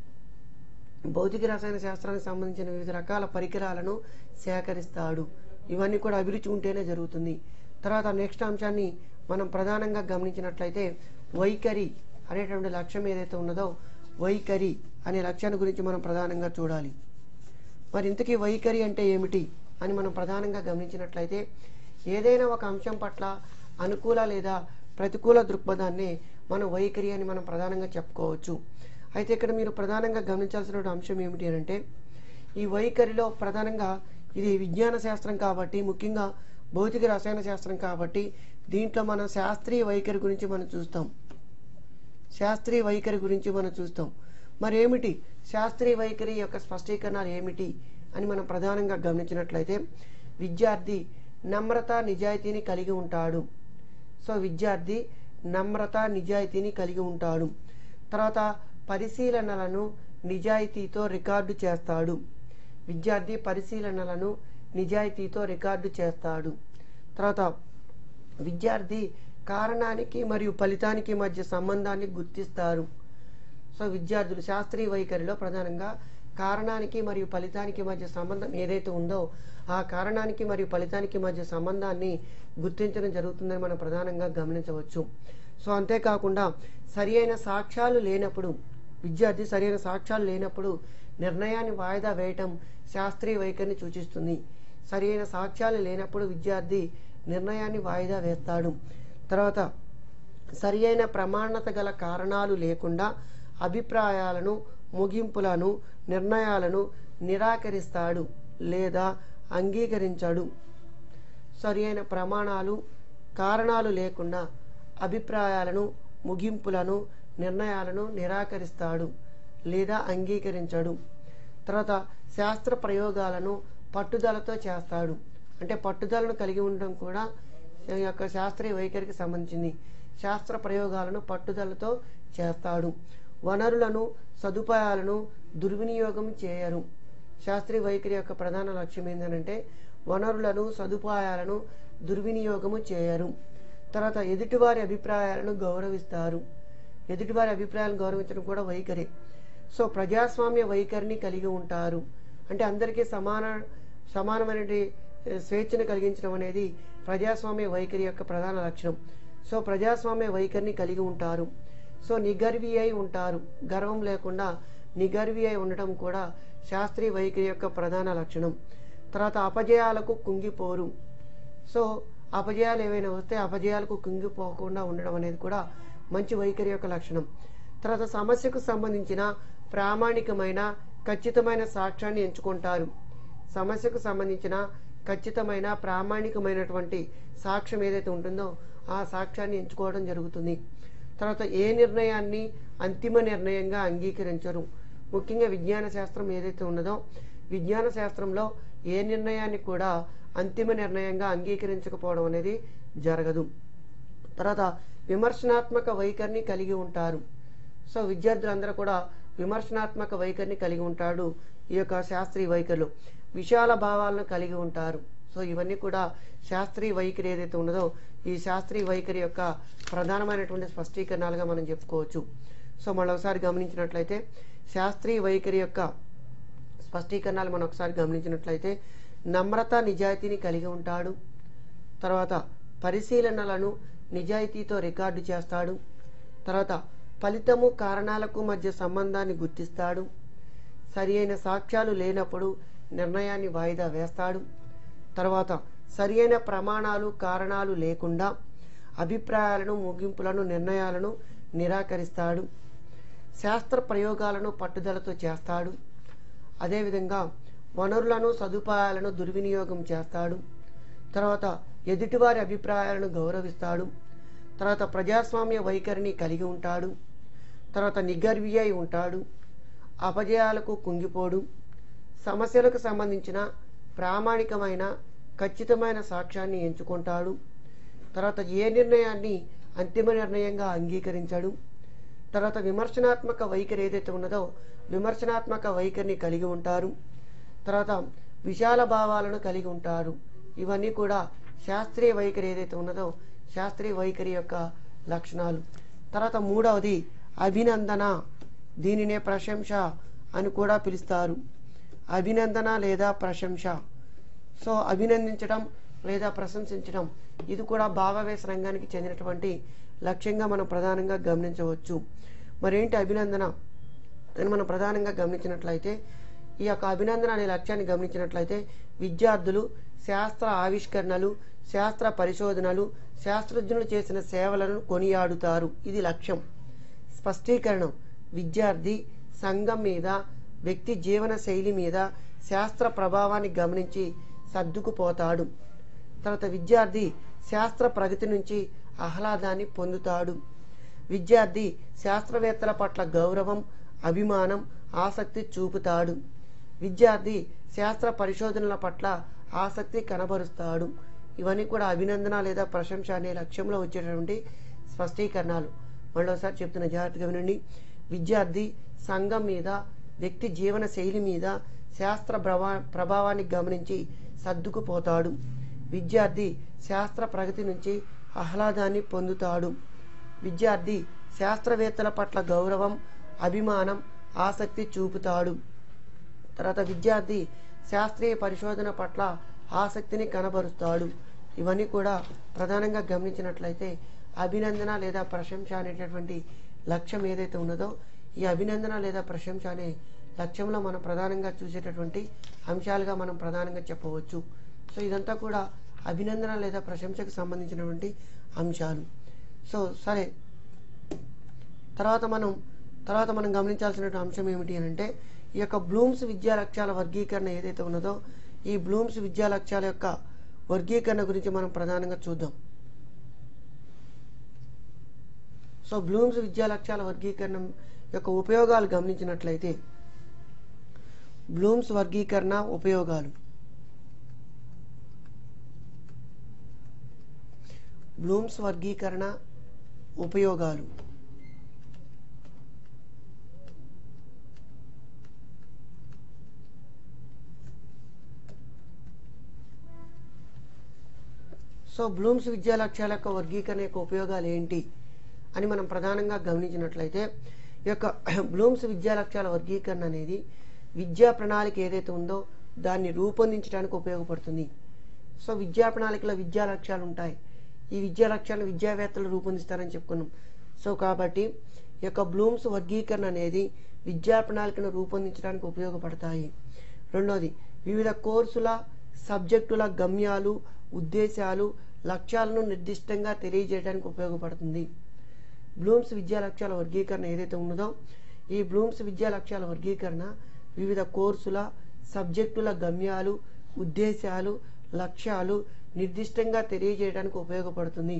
భౌతిక రసాయన శాస్త్రానికి సంబంధించిన వివిధ రకాల పరికరాలను సేకరిస్తాడు. ఇవన్నీ కూడా అభిరుచి ఉంటేనే జరుగుతుంది. తర్వాత నెక్స్ట్ అంశాన్ని మనం ప్రధానంగా గమనించినట్లయితే వైఖరి అనేటువంటి లక్ష్యం ఏదైతే ఉన్నదో వైఖరి అనే లక్ష్యాన్ని గురించి మనం ప్రధానంగా చూడాలి. మరి ఇంతకీ వైఖరి అంటే ఏమిటి అని మనం ప్రధానంగా గమనించినట్లయితే ఏదైనా ఒక అంశం పట్ల అనుకూల లేదా ప్రతికూల దృక్పథాన్ని మనం వైఖరి అని మనం ప్రధానంగా చెప్పుకోవచ్చు. అయితే ఇక్కడ మీరు ప్రధానంగా గమనించాల్సిన అంశం ఏమిటి అని అంటే ఈ వైఖరిలో ప్రధానంగా ఇది విజ్ఞాన శాస్త్రం కాబట్టి, ముఖ్యంగా భౌతిక రసాయన శాస్త్రం కాబట్టి దీంట్లో మనం శాస్త్రీయ వైఖరి గురించి మనం చూస్తాం శాస్త్రీయ వైఖరి గురించి మనం చూస్తాం మరి ఏమిటి శాస్త్రీయ వైఖరి యొక్క స్పష్టీకరణలు ఏమిటి అని మనం ప్రధానంగా గమనించినట్లయితే విద్యార్థి నమ్రత నిజాయితీని కలిగి ఉంటాడు. సో విద్యార్థి నమ్రత నిజాయితీని కలిగి ఉంటాడు. తర్వాత పరిశీలనలను నిజాయితీతో రికార్డు చేస్తాడు. విద్యార్థి పరిశీలనలను నిజాయితీతో రికార్డు చేస్తాడు. తర్వాత విద్యార్థి కారణానికి మరియు ఫలితానికి మధ్య సంబంధాన్ని గుర్తిస్తారు. సో విద్యార్థులు శాస్త్రీయ వైఖరిలో ప్రధానంగా కారణానికి మరియు ఫలితానికి మధ్య సంబంధం ఏదైతే ఉందో ఆ కారణానికి మరియు ఫలితానికి మధ్య సంబంధాన్ని గుర్తించడం జరుగుతుందని మనం ప్రధానంగా గమనించవచ్చు. సో అంతేకాకుండా సరి అయిన సాక్ష్యాలు లేనప్పుడు విద్యార్థి సరైన సాక్ష్యాలు లేనప్పుడు నిర్ణయాన్ని వాయిదా వేయటం శాస్త్రీయ వైఖరిని సూచిస్తుంది. సరైన సాక్ష్యాలు లేనప్పుడు విద్యార్థి నిర్ణయాన్ని వాయిదా వేస్తాడు. తర్వాత సరియైన ప్రమాణత గల కారణాలు లేకుండా అభిప్రాయాలను, ముగింపులను, నిర్ణయాలను నిరాకరిస్తాడు లేదా అంగీకరించాడు. సరియైన ప్రమాణాలు, కారణాలు లేకుండా అభిప్రాయాలను, ముగింపులను, నిర్ణయాలను నిరాకరిస్తాడు లేదా అంగీకరించాడు. తర్వాత శాస్త్ర ప్రయోగాలను పట్టుదలతో చేస్తాడు. అంటే పట్టుదలను కలిగి ఉండడం కూడా ఈ యొక్క శాస్త్రీయ వైఖరికి సంబంధించింది. శాస్త్ర ప్రయోగాలను పట్టుదలతో చేస్తాడు. వనరులను, సదుపాయాలను దుర్వినియోగం చేయరు. శాస్త్రీయ వైఖరి యొక్క ప్రధాన లక్ష్యం ఏంటంటే వనరులను, సదుపాయాలను దుర్వినియోగము చేయరు. తర్వాత ఎదుటివారి అభిప్రాయాలను గౌరవిస్తారు. ఎదుటివారి అభిప్రాయాలను గౌరవించడం కూడా వైఖరి. సో ప్రజాస్వామ్య వైఖరిని కలిగి ఉంటారు. అంటే అందరికీ సమాన సమానమైన స్వేచ్ఛను కలిగించడం అనేది ప్రజాస్వామ్య వైఖరి యొక్క ప్రధాన లక్షణం. సో ప్రజాస్వామ్య వైఖరిని కలిగి ఉంటారు. సో నిగర్వి అయి ఉంటారు. గర్వం లేకుండా నిగర్వి అయి ఉండటం కూడా శాస్త్రీయ వైఖరి యొక్క ప్రధాన లక్షణం. తర్వాత అపజయాలకు కుంగిపోరు. సో అపజయాలు ఏవైనా వస్తే అపజయాలకు కుంగిపోకుండా ఉండడం అనేది కూడా మంచి వైఖరి యొక్క లక్షణం. తర్వాత సమస్యకు సంబంధించిన ప్రామాణికమైన ఖచ్చితమైన సాక్ష్యాన్ని ఎంచుకుంటారు. సమస్యకు సంబంధించిన ఖచ్చితమైన ప్రామాణికమైనటువంటి సాక్ష్యం ఏదైతే ఉంటుందో ఆ సాక్ష్యాన్ని ఎంచుకోవడం జరుగుతుంది. తర్వాత ఏ నిర్ణయాన్ని అంతిమ నిర్ణయంగా అంగీకరించరు. ముఖ్యంగా విజ్ఞాన శాస్త్రం ఏదైతే ఉన్నదో విజ్ఞాన శాస్త్రంలో ఏ నిర్ణయాన్ని కూడా అంతిమ నిర్ణయంగా అంగీకరించకపోవడం అనేది జరగదు. తర్వాత విమర్శనాత్మక వైఖరిని కలిగి ఉంటారు. సో విద్యార్థులందరూ కూడా విమర్శనాత్మక వైఖరిని కలిగి ఉంటాడు. ఈ యొక్క శాస్త్రీయ వైఖరిలో విశాల భావాలను కలిగి ఉంటారు. సో ఇవన్నీ కూడా శాస్త్రీయ వైఖరి ఏదైతే ఉన్నదో ఈ శాస్త్రీయ వైఖరి యొక్క ప్రధానమైనటువంటి స్పష్టీకరణలుగా మనం చెప్పుకోవచ్చు. సో మళ్ళీ ఒకసారి గమనించినట్లయితే శాస్త్రీయ వైఖరి యొక్క స్పష్టీకరణలు మనం ఒకసారి గమనించినట్లయితే నమ్రత, నిజాయితీని కలిగి ఉంటాడు. తర్వాత పరిశీలనలను నిజాయితీతో రికార్డు చేస్తాడు. తర్వాత ఫలితము, కారణాలకు మధ్య సంబంధాన్ని గుర్తిస్తాడు. సరి అయిన సాక్ష్యాలు లేనప్పుడు నిర్ణయాన్ని వాయిదా వేస్తాడు. తర్వాత సరి అయిన ప్రమాణాలు, కారణాలు లేకుండా అభిప్రాయాలను, ముగింపులను, నిర్ణయాలను నిరాకరిస్తాడు. శాస్త్ర ప్రయోగాలను పట్టుదలతో చేస్తాడు. అదేవిధంగా వనరులను, సదుపాయాలను దుర్వినియోగం చేస్తాడు. తర్వాత ఎదుటివారి అభిప్రాయాలను గౌరవిస్తాడు. తర్వాత ప్రజాస్వామ్య వైఖరిని కలిగి ఉంటాడు. తర్వాత నిగర్వి అయి ఉంటాడు. అపజయాలకు కుంగిపోడు. సమస్యలకు సంబంధించిన ప్రామాణికమైన ఖచ్చితమైన సాక్ష్యాన్ని ఎంచుకుంటాడు. తర్వాత ఏ నిర్ణయాన్ని అంతిమ నిర్ణయంగా అంగీకరించాడు. తర్వాత విమర్శనాత్మక వైఖరి ఏదైతే ఉన్నదో విమర్శనాత్మక వైఖరిని కలిగి ఉంటారు. తర్వాత విశాల భావాలను కలిగి ఉంటారు. ఇవన్నీ కూడా శాస్త్రీయ వైఖరి ఏదైతే ఉన్నదో శాస్త్రీయ వైఖరి యొక్క లక్షణాలు. తర్వాత మూడవది అభినందన. దీనినే ప్రశంస అని కూడా పిలుస్తారు. అభినందన లేదా ప్రశంస. సో అభినందించడం లేదా ప్రశంసించడం ఇది కూడా భావావేశ రంగానికి చెందినటువంటి లక్ష్యంగా మనం ప్రధానంగా గమనించవచ్చు. మరేంటి అభినందన అని మనం ప్రధానంగా గమనించినట్లయితే ఈ యొక్క అభినందన అనే లక్ష్యాన్ని గమనించినట్లయితే విద్యార్థులు శాస్త్ర ఆవిష్కరణలు, శాస్త్ర పరిశోధనలు, శాస్త్రజ్ఞులు చేసిన సేవలను కొనియాడుతారు. ఇది లక్ష్యం. స్పష్టీకరణం విద్యార్థి సంఘం మీద, వ్యక్తి జీవన శైలి మీద శాస్త్ర ప్రభావాన్ని గమనించి సర్దుకుపోతాడు. తర్వాత విద్యార్థి శాస్త్ర ప్రగతి నుంచి ఆహ్లాదాన్ని పొందుతాడు. విద్యార్థి శాస్త్రవేత్తల పట్ల గౌరవం, అభిమానం, ఆసక్తి చూపుతాడు. విద్యార్థి శాస్త్ర పరిశోధనల పట్ల ఆసక్తి కనబరుస్తాడు. ఇవన్నీ కూడా అభినందన లేదా ప్రశంస అనే లక్ష్యంలో వచ్చేటటువంటి స్పష్టీకరణాలు. మళ్ళీసారి చెప్తున్న జాగ్రత్తగా వినండి. విద్యార్థి సంఘం మీద, వ్యక్తి జీవన శైలి మీద శాస్త్ర ప్రభా ప్రభావాన్ని గమనించి సర్దుకుపోతాడు. విద్యార్థి శాస్త్ర ప్రగతి నుంచి ఆహ్లాదాన్ని పొందుతాడు. విద్యార్థి శాస్త్రవేత్తల పట్ల గౌరవం, అభిమానం, ఆసక్తి చూపుతాడు. తర్వాత విద్యార్థి శాస్త్రీయ పరిశోధన పట్ల ఆసక్తిని కనబరుస్తాడు. ఇవన్నీ కూడా ప్రధానంగా గమనించినట్లయితే అభినందన లేదా ప్రశంస అనేటటువంటి లక్ష్యం ఏదైతే ఉన్నదో ఈ అభినందన లేదా ప్రశంస అనే లక్ష్యంలో మనం ప్రధానంగా చూసేటటువంటి అంశాలుగా మనం ప్రధానంగా చెప్పవచ్చు. సో ఇదంతా కూడా అభినందన లేదా ప్రశంసకు సంబంధించినటువంటి అంశాలు. సో సరే, తర్వాత మనం తర్వాత మనం గమనించాల్సిన అంశం ఏమిటి అని అంటే, ఈ యొక్క బ్లూమ్స్ విద్యా లక్ష్యాల వర్గీకరణ ఏదైతే ఉన్నదో ఈ బ్లూమ్స్ విద్యా లక్ష్యాల యొక్క వర్గీకరణ గురించి మనం ప్రధానంగా చూద్దాం. సో బ్లూమ్స్ విద్యా లక్ష్యాల వర్గీకరణ యొక్క ఉపయోగాలు గమనించినట్లయితే, బ్లూమ్స్ వర్గీకరణ ఉపయోగాలు బ్లూమ్స్ వర్గీకరణ ఉపయోగాలు సో బ్లూమ్స్ విద్యా లక్ష్యాల యొక్క వర్గీకరణ యొక్క ఉపయోగాలు ఏంటి అని మనం ప్రధానంగా గమనించినట్లయితే, ఈ యొక్క బ్లూమ్స్ విద్యా లక్ష్యాల వర్గీకరణ అనేది విద్యా ప్రణాళిక ఏదైతే ఉందో దాన్ని రూపొందించడానికి ఉపయోగపడుతుంది. సో విద్యా ప్రణాళికలో విద్యా లక్ష్యాలు ఉంటాయి. ఈ విద్యా లక్ష్యాలను విద్యావేత్తలు రూపొందిస్తారని చెప్పుకున్నాం. సో కాబట్టి ఈ యొక్క బ్లూమ్స్ వర్గీకరణ అనేది విద్యా ప్రణాళికను రూపొందించడానికి ఉపయోగపడతాయి. రెండోది, వివిధ కోర్సుల సబ్జెక్టుల గమ్యాలు, ఉద్దేశాలు, లక్ష్యాలను నిర్దిష్టంగా తెలియజేయడానికి ఉపయోగపడుతుంది. బ్లూమ్స్ విద్యా లక్ష్యాల వర్గీకరణ ఏదైతే ఉన్నదో ఈ బ్లూమ్స్ విద్యా లక్ష్యాల వర్గీకరణ వివిధ కోర్సుల సబ్జెక్టుల గమ్యాలు, ఉద్దేశాలు, లక్ష్యాలు నిర్దిష్టంగా తెలియజేయడానికి ఉపయోగపడుతుంది.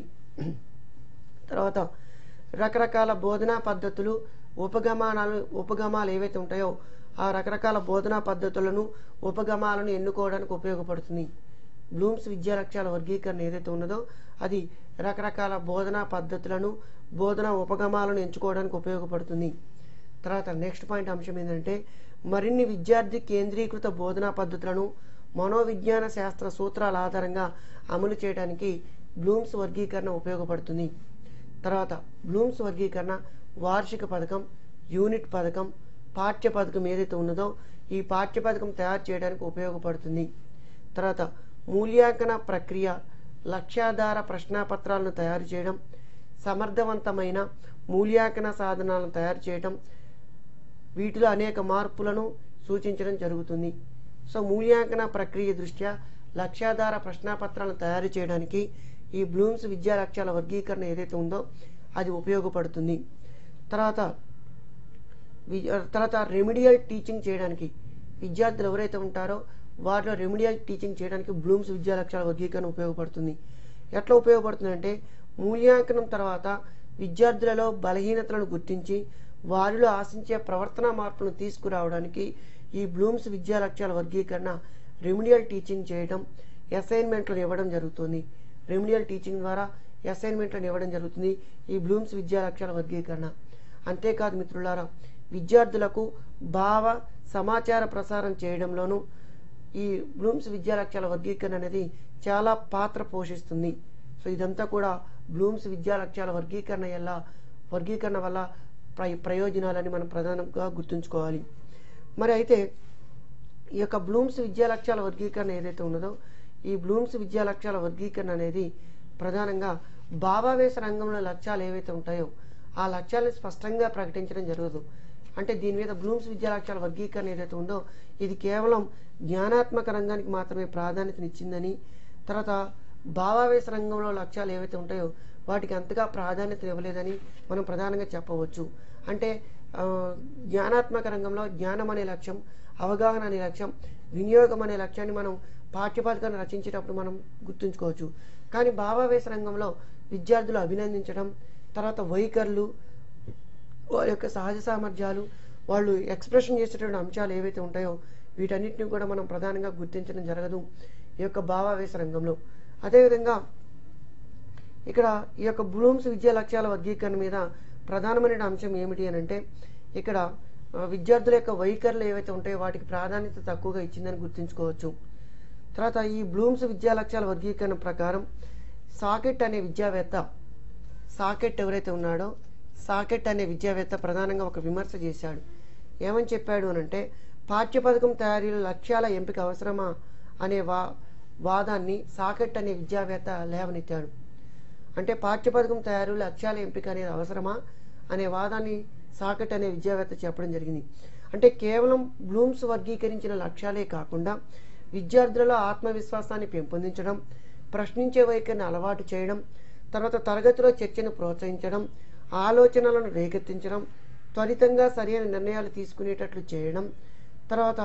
తర్వాత రకరకాల బోధనా పద్ధతులు, ఉపగమానాలు ఉపగమాలు ఏవైతే ఉంటాయో ఆ రకరకాల బోధనా పద్ధతులను, ఉపగమాలను ఎన్నుకోవడానికి ఉపయోగపడుతుంది. బ్లూమ్స్ విద్యా లక్ష్యాల వర్గీకరణ ఏదైతే ఉన్నదో అది రకరకాల బోధనా పద్ధతులను, బోధనా ఉపగమాలను ఎంచుకోవడానికి ఉపయోగపడుతుంది. తర్వాత నెక్స్ట్ పాయింట్ అంశం ఏంటంటే, మరిన్ని విద్యార్థి కేంద్రీకృత బోధనా పద్ధతులను మనోవిజ్ఞాన శాస్త్ర సూత్రాల ఆధారంగా అమలు చేయడానికి బ్లూమ్స్ వర్గీకరణ ఉపయోగపడుతుంది. తర్వాత బ్లూమ్స్ వర్గీకరణ వార్షిక పథకం, యూనిట్ పథకం, పాఠ్య పథకం ఏదైతే ఉన్నదో ఈ పాఠ్య పథకం తయారు చేయడానికి ఉపయోగపడుతుంది. తర్వాత మూల్యాంకన ప్రక్రియ, లక్ష్యాధార ప్రశ్నాపత్రాలను తయారు చేయడం, సమర్థవంతమైన మూల్యాంకన సాధనాలను తయారు చేయడం, వీటిలో అనేక మార్పులను సూచించడం జరుగుతుంది. సో మూల్యాంకన ప్రక్రియ దృష్ట్యా లక్ష్యాధార ప్రశ్నాపత్రాలను తయారు చేయడానికి ఈ బ్లూమ్స్ విద్యా లక్ష్యాల వర్గీకరణ ఏదైతే ఉందో అది ఉపయోగపడుతుంది. తర్వాత తర్వాత రెమిడియల్ టీచింగ్ చేయడానికి విద్యార్థులు ఎవరైతే ఉంటారో వారిలో రెమిడియల్ టీచింగ్ చేయడానికి బ్లూమ్స్ విద్యా లక్ష్యాల వర్గీకరణ ఉపయోగపడుతుంది. ఎట్లా ఉపయోగపడుతుంది అంటే, మూల్యాంకనం తర్వాత విద్యార్థులలో బలహీనతలను గుర్తించి వారిలో ఆశించే ప్రవర్తన మార్పులను తీసుకురావడానికి ఈ బ్లూమ్స్ విద్యా లక్ష్యాల వర్గీకరణ రెమిడియల్ టీచింగ్ చేయడం, అసైన్మెంట్లను ఇవ్వడం జరుగుతుంది. రెమిడియల్ టీచింగ్ ద్వారా అసైన్మెంట్లను ఇవ్వడం జరుగుతుంది ఈ బ్లూమ్స్ విద్యా లక్ష్యాల వర్గీకరణ. అంతేకాదు మిత్రులారా, విద్యార్థులకు భావ సమాచార ప్రసారం చేయడంలోనూ ఈ బ్లూమ్స్ విద్యా లక్ష్యాల వర్గీకరణ అనేది చాలా పాత్ర పోషిస్తుంది. సో ఇదంతా కూడా బ్లూమ్స్ విద్యా లక్ష్యాల వర్గీకరణ వల్ల వర్గీకరణ వల్ల ప్ర ప్రయోజనాలని మనం ప్రధానంగా గుర్తుంచుకోవాలి. మరి అయితే ఈ యొక్క బ్లూమ్స్ విద్యా లక్ష్యాల వర్గీకరణ ఏదైతే ఉన్నదో ఈ బ్లూమ్స్ విద్యా లక్ష్యాల వర్గీకరణ అనేది ప్రధానంగా భావావేశ రంగంలో లక్ష్యాలు ఏవైతే ఉంటాయో ఆ లక్ష్యాలను స్పష్టంగా ప్రకటించడం జరగదు. అంటే దీని మీద బ్లూమ్స్ విద్యా లక్ష్యాల వర్గీకరణ ఏదైతే ఉందో ఇది కేవలం జ్ఞానాత్మక రంగానికి మాత్రమే ప్రాధాన్యతనిచ్చిందని, తర్వాత భావావేశ రంగంలో లక్ష్యాలు ఏవైతే ఉంటాయో వాటికి అంతగా ప్రాధాన్యత ఇవ్వలేదని మనం ప్రధానంగా చెప్పవచ్చు. అంటే జ్ఞానాత్మక రంగంలో జ్ఞానం అనే లక్ష్యం, అవగాహన అనే లక్ష్యం, వినియోగం అనే లక్ష్యాన్ని మనం పాఠ్యపథకాన్ని రచించేటప్పుడు మనం గుర్తుంచుకోవచ్చు. కానీ భావావేశ రంగంలో విద్యార్థులు అభినందించడం, తర్వాత వైఖరులు, వారి యొక్క సహజ సామర్థ్యాలు, వాళ్ళు ఎక్స్ప్రెషన్ చేసేటువంటి అంశాలు ఏవైతే ఉంటాయో వీటన్నిటిని కూడా మనం ప్రధానంగా గుర్తించడం జరగదు ఈ యొక్క భావావేశ రంగంలో. అదేవిధంగా ఇక్కడ ఈ యొక్క బ్లూమ్స్ విద్యా లక్ష్యాల వర్గీకరణ మీద ప్రధానమైన అంశం ఏమిటి అని అంటే, ఇక్కడ విద్యార్థుల యొక్క వైఖరులు ఏవైతే ఉంటాయో వాటికి ప్రాధాన్యత తక్కువగా ఇచ్చిందని గుర్తుంచుకోవచ్చు. తర్వాత ఈ బ్లూమ్స్ విద్యా లక్ష్యాల వర్గీకరణ ప్రకారం సాకెట్ అనే విద్యావేత్త సాకెట్ ఎవరైతే ఉన్నాడో సాకెట్ అనే విద్యావేత్త ప్రధానంగా ఒక విమర్శ చేశాడు. ఏమని చెప్పాడు అని అంటే, పాఠ్యపథకం తయారీలో లక్ష్యాల ఎంపిక అవసరమా అనే వా వాదాన్ని సాకెట్ అనే విద్యావేత్త లేవనెత్తాడు. అంటే పాఠ్యపథకం తయారీలో లక్ష్యాల ఎంపిక అనేది అవసరమా అనే వాదాన్ని సాకెట్ అనే విద్యావేత్త చెప్పడం జరిగింది. అంటే కేవలం బ్లూమ్స్ వర్గీకరించిన లక్ష్యాలే కాకుండా విద్యార్థులలో ఆత్మవిశ్వాసాన్ని పెంపొందించడం, ప్రశ్నించే వైఖరిని అలవాటు చేయడం, తర్వాత తరగతిలో చర్చను ప్రోత్సహించడం, ఆలోచనలను రేకెత్తించడం, త్వరితంగా సరైన నిర్ణయాలు తీసుకునేటట్లు చేయడం, తర్వాత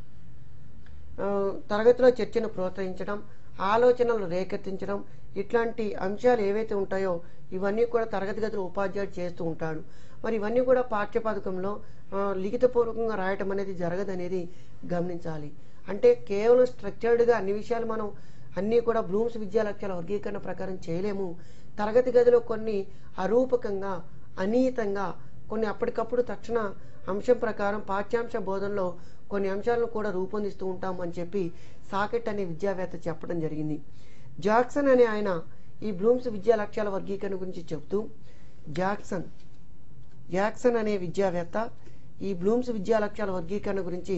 తరగతిలో చర్చను ప్రోత్సహించడం, ఆలోచనలు రేకెత్తించడం, ఇట్లాంటి అంశాలు ఏవైతే ఉంటాయో ఇవన్నీ కూడా తరగతి గదిలో ఉపాధ్యాయుడు చేస్తూ ఉంటాడు. మరి ఇవన్నీ కూడా పాఠ్యపథకంలో లిఖితపూర్వకంగా రాయటం అనేది జరగదనేది గమనించాలి. అంటే కేవలం స్ట్రక్చర్డ్గా అన్ని విషయాలు మనం అన్నీ కూడా బ్లూమ్స్ విద్యా లక్ష్యాల వర్గీకరణ ప్రకారం చేయలేము. తరగతి గదిలో కొన్ని అరూపకంగా, అనియతంగా, కొన్ని అప్పటికప్పుడు తక్షణ అంశం ప్రకారం పాఠ్యాంశ బోధనలో కొన్ని అంశాలను కూడా రూపొందిస్తూ ఉంటాం అని చెప్పి సాకెట్ అనే విద్యావేత్త చెప్పడం జరిగింది. జాక్సన్ అనే ఆయన ఈ బ్లూమ్స్ విద్యా లక్ష్యాల వర్గీకరణ గురించి చెబుతూ జాక్సన్ జాక్సన్ అనే విద్యావేత్త ఈ బ్లూమ్స్ విద్యా లక్ష్యాల వర్గీకరణ గురించి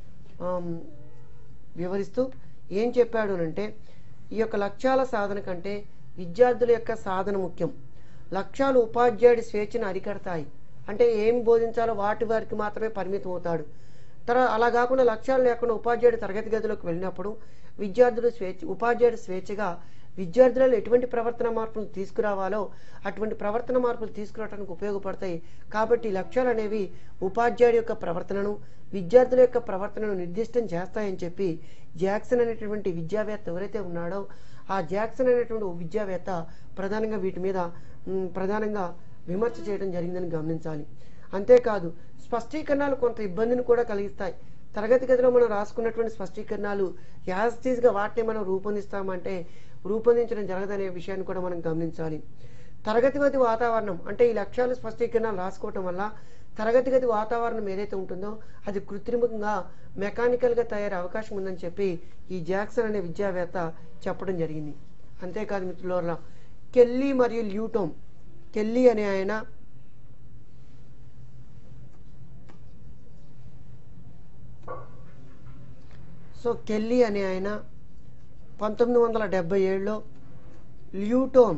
వివరిస్తూ ఏం చెప్పాడు అంటే, ఈ యొక్క లక్ష్యాల సాధన కంటే విద్యార్థుల యొక్క సాధన ముఖ్యం. లక్ష్యాలు ఉపాధ్యాయుడి స్వేచ్ఛను అరికడతాయి. అంటే ఏం బోధించాలో వాటి వారికి మాత్రమే పరిమితం అవుతాడు. తర్వాత అలా కాకుండా లక్ష్యాలు లేకుండా ఉపాధ్యాయుడు తరగతి గదిలోకి వెళ్ళినప్పుడు విద్యార్థులు స్వేచ్ఛ ఉపాధ్యాయుడు స్వేచ్ఛగా విద్యార్థులలో ఎటువంటి ప్రవర్తన మార్పులు తీసుకురావాలో అటువంటి ప్రవర్తన మార్పులు తీసుకురావడానికి ఉపయోగపడతాయి. కాబట్టి లక్ష్యాలు అనేవి ఉపాధ్యాయుడి యొక్క ప్రవర్తనను, విద్యార్థుల యొక్క ప్రవర్తనను నిర్దిష్టం చేస్తాయని చెప్పి జాక్సన్ అనేటువంటి విద్యావేత్త ఎవరైతే ఉన్నాడో ఆ జాక్సన్ అనేటువంటి విద్యావేత్త ప్రధానంగా వీటి మీద ప్రధానంగా విమర్శ చేయడం జరిగిందని గమనించాలి. అంతేకాదు స్పష్టీకరణలు కొంత ఇబ్బందిని కూడా కలిగిస్తాయి. తరగతి గదిలో మనం రాసుకున్నటువంటి స్పష్టీకరణలు యాజిటీస్గా వాటిని మనం రూపొందిస్తామంటే రూపొందించడం జరగదనే విషయాన్ని కూడా మనం గమనించాలి. తరగతి గది వాతావరణం అంటే ఈ లక్ష్యాలు స్పష్టీకరణలు రాసుకోవటం వల్ల తరగతి గది వాతావరణం ఏదైతే ఉంటుందో అది కృత్రిమంగా మెకానికల్గా తయారయ్యే అవకాశం ఉందని చెప్పి ఈ జాక్సన్ అనే విద్యావేత్త చెప్పడం జరిగింది. అంతేకాదు మిత్రులారా, కెల్లీ మరియు ల్యూటోమ్ కెల్లీ అనే ఆయన సో కెల్లీ అనే ఆయన పంతొమ్మిది వందల డెబ్బై ఏడులో ల్యూటోమ్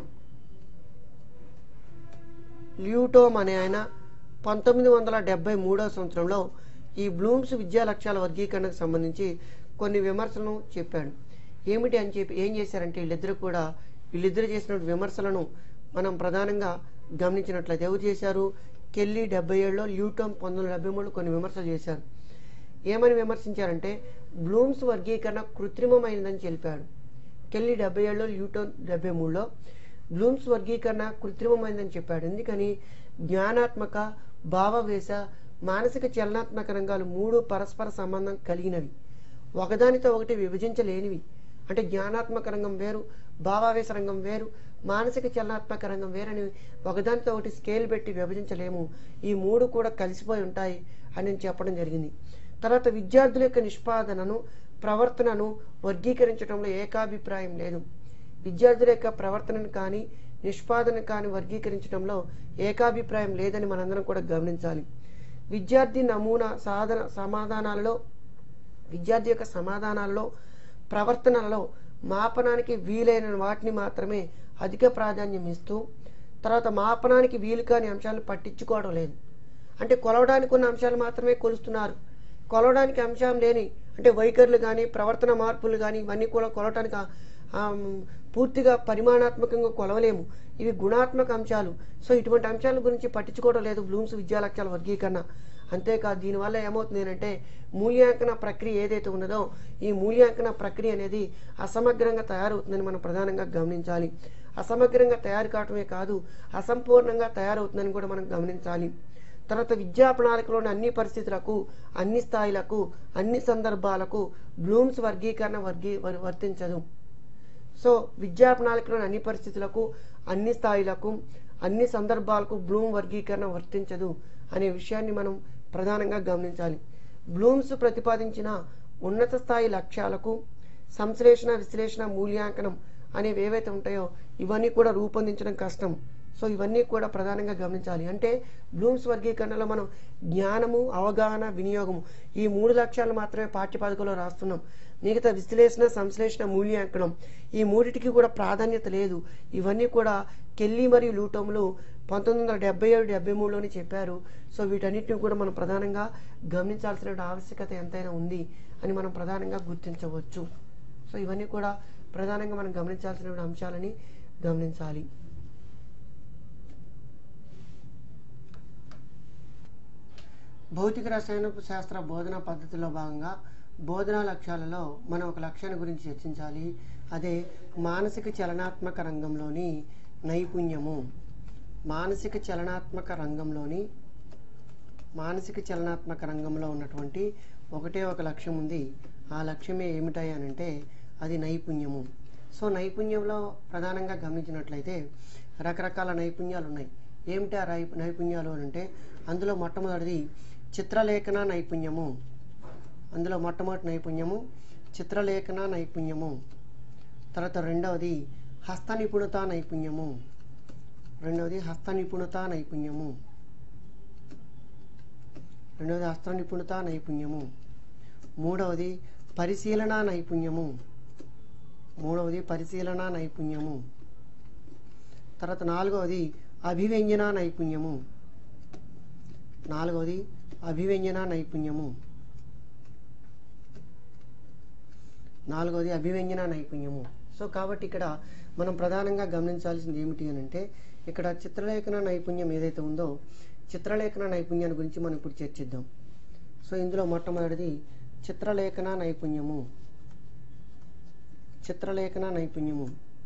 ల్యూటోమ్ అనే ఆయన పంతొమ్మిది వందల డెబ్బై మూడవ సంవత్సరంలో ఈ బ్లూమ్స్ విద్యా లక్ష్యాల వర్గీకరణకు సంబంధించి కొన్ని విమర్శలను చెప్పాడు. ఏమిటి అని చెప్పి ఏం చేశారంటే వీళ్ళిద్దరు కూడా వీళ్ళిద్దరు చేసిన విమర్శలను మనం ప్రధానంగా గమనించినట్లయితే ఎవరు చేశారు? కెల్లీ డెబ్బై ఏడులో, ల్యూటోమ్ పంతొమ్మిది వందల డెబ్బై మూడులో కొన్ని విమర్శలు చేశారు. ఏమని విమర్శించారంటే బ్లూమ్స్ వర్గీకరణ కృత్రిమమైనదని తెలిపాడు. కెల్లీ డెబ్బై ఏడులో, ల్యూటోమ్ డెబ్బై మూడులో బ్లూమ్స్ వర్గీకరణ కృత్రిమమైనదని చెప్పాడు. ఎందుకని? జ్ఞానాత్మక, భావవేశ, మానసిక చలనాత్మక రంగాలు మూడు పరస్పర సంబంధం కలిగినవి, ఒకదానితో ఒకటి విభజించలేనివి. అంటే జ్ఞానాత్మక రంగం వేరు, భావావేశ రంగం వేరు, మానసిక చలనాత్మక రంగం వేరని ఒకదానితో ఒకటి స్కేల్ పెట్టి విభజించలేము. ఈ మూడు కూడా కలిసిపోయి ఉంటాయి అని చెప్పడం జరిగింది. తర్వాత విద్యార్థుల యొక్క నిష్పాదనను, ప్రవర్తనను వర్గీకరించడంలో ఏకాభిప్రాయం లేదు. విద్యార్థుల యొక్క ప్రవర్తనను కానీ నిష్పాదన కానీ వర్గీకరించడంలో ఏకాభిప్రాయం లేదని మనందరం కూడా గమనించాలి. విద్యార్థి నమూనా సాధన సమాధానాలలో విద్యార్థి యొక్క సమాధానాలలో ప్రవర్తనలలో మాపనానికి వీలైన వాటిని మాత్రమే అధిక ప్రాధాన్యం ఇస్తూ తర్వాత మాపనానికి వీలు కాని అంశాలను పట్టించుకోవడం లేదు. అంటే కొలవడానికి ఉన్న అంశాలు మాత్రమే కొలుస్తున్నారు. కొలవడానికి అంశం లేని అంటే వైఖరులు కానీ ప్రవర్తన మార్పులు కానీ ఇవన్నీ కూడా కొలవటానికి పూర్తిగా పరిమాణాత్మకంగా కొలవలేము. ఇవి గుణాత్మక అంశాలు. సో ఇటువంటి అంశాల గురించి పట్టించుకోవడం లేదు బ్లూమ్స్ విద్యా లక్ష్యాల వర్గీకరణ. అంతేకాదు దీనివల్ల ఏమవుతుంది అంటే మూల్యాంకన ప్రక్రియ ఏదైతే ఉన్నదో ఈ మూల్యాంకన ప్రక్రియ అనేది అసమగ్రంగా తయారవుతుందని మనం ప్రధానంగా గమనించాలి. అసమగ్రంగా తయారు కావటమే కాదు అసంపూర్ణంగా తయారవుతుందని కూడా మనం గమనించాలి. తర్వాత విద్యా ప్రణాళికలోని అన్ని పరిస్థితులకు, అన్ని స్థాయిలకు, అన్ని సందర్భాలకు బ్లూమ్స్ వర్గీకరణ వర్గీ వర్తించదు. సో విద్యా ప్రణాళికలోని అన్ని పరిస్థితులకు, అన్ని స్థాయిలకు, అన్ని సందర్భాలకు బ్లూమ్ వర్గీకరణ వర్తించదు అనే విషయాన్ని మనం ప్రధానంగా గమనించాలి. బ్లూమ్స్ ప్రతిపాదించిన ఉన్నత స్థాయి లక్ష్యాలకు సంశ్లేషణ, విశ్లేషణ, మూల్యాంకనం అనేవి ఏవైతే ఉంటాయో ఇవన్నీ కూడా రూపొందించడం కష్టం. సో ఇవన్నీ కూడా ప్రధానంగా గమనించాలి. అంటే బ్లూమ్స్ వర్గీకరణలో మనం జ్ఞానము, అవగాహన, వినియోగము ఈ మూడు లక్ష్యాలు మాత్రమే పాఠ్యపథకంలో రాస్తున్నాం. మిగతా విశ్లేషణ, సంశ్లేషణ, మూల్యాంకనం ఈ మూడిటికి కూడా ప్రాధాన్యత లేదు. ఇవన్నీ కూడా కెల్లీ మరియు ల్యూటోమ్లు పంతొమ్మిది వందల డెబ్బై ఏడు డెబ్బై మూడులోనే చెప్పారు. సో వీటన్నిటిని కూడా మనం ప్రధానంగా గమనించాల్సిన ఆవశ్యకత ఎంతైనా ఉంది అని మనం ప్రధానంగా గుర్తించవచ్చు. సో ఇవన్నీ కూడా ప్రధానంగా మనం గమనించాల్సిన అంశాలని గమనించాలి. భౌతిక రసాయన శాస్త్ర బోధనా పద్ధతిలో భాగంగా బోధనా లక్ష్యాలలో మనం ఒక లక్ష్యాన్ని గురించి చర్చించాలి. అదే మానసిక చలనాత్మక రంగంలోని నైపుణ్యము. మానసిక చలనాత్మక రంగంలోని మానసిక చలనాత్మక రంగంలో ఉన్నటువంటి ఒకటే ఒక లక్ష్యం ఉంది. ఆ లక్ష్యమే ఏమిటాయనంటే అది నైపుణ్యము. సో నైపుణ్యంలో ప్రధానంగా గమనించినట్లయితే రకరకాల నైపుణ్యాలు ఉన్నాయి. ఏమిటి ఆ నైపుణ్యాలు అని అంటే అందులో మొట్టమొదటిది చిత్రలేఖన నైపుణ్యము. అందులో మొట్టమొదటి నైపుణ్యము చిత్రలేఖన నైపుణ్యము. తర్వాత రెండవది హస్త నిపుణత నైపుణ్యము. రెండవది హస్త నిపుణత నైపుణ్యము. రెండవది హస్త నిపుణత నైపుణ్యము. మూడవది పరిశీలన నైపుణ్యము. మూడవది పరిశీలన నైపుణ్యము. తర్వాత నాలుగవది అభివ్యంజన నైపుణ్యము. నాలుగవది అభివ్యంజన నైపుణ్యము. నాలుగవది అభివ్యంజన నైపుణ్యము. సో కాబట్టి ఇక్కడ మనం ప్రధానంగా గమనించాల్సింది ఏమిటి అని అంటే ఇక్కడ చిత్రలేఖన నైపుణ్యం ఏదైతే ఉందో చిత్రలేఖన నైపుణ్యాన్ని గురించి మనం ఇప్పుడు చర్చిద్దాం. సో ఇందులో మొట్టమొదటిది చిత్రలేఖన నైపుణ్యము. చిత్రలేఖన నైపుణ్యము.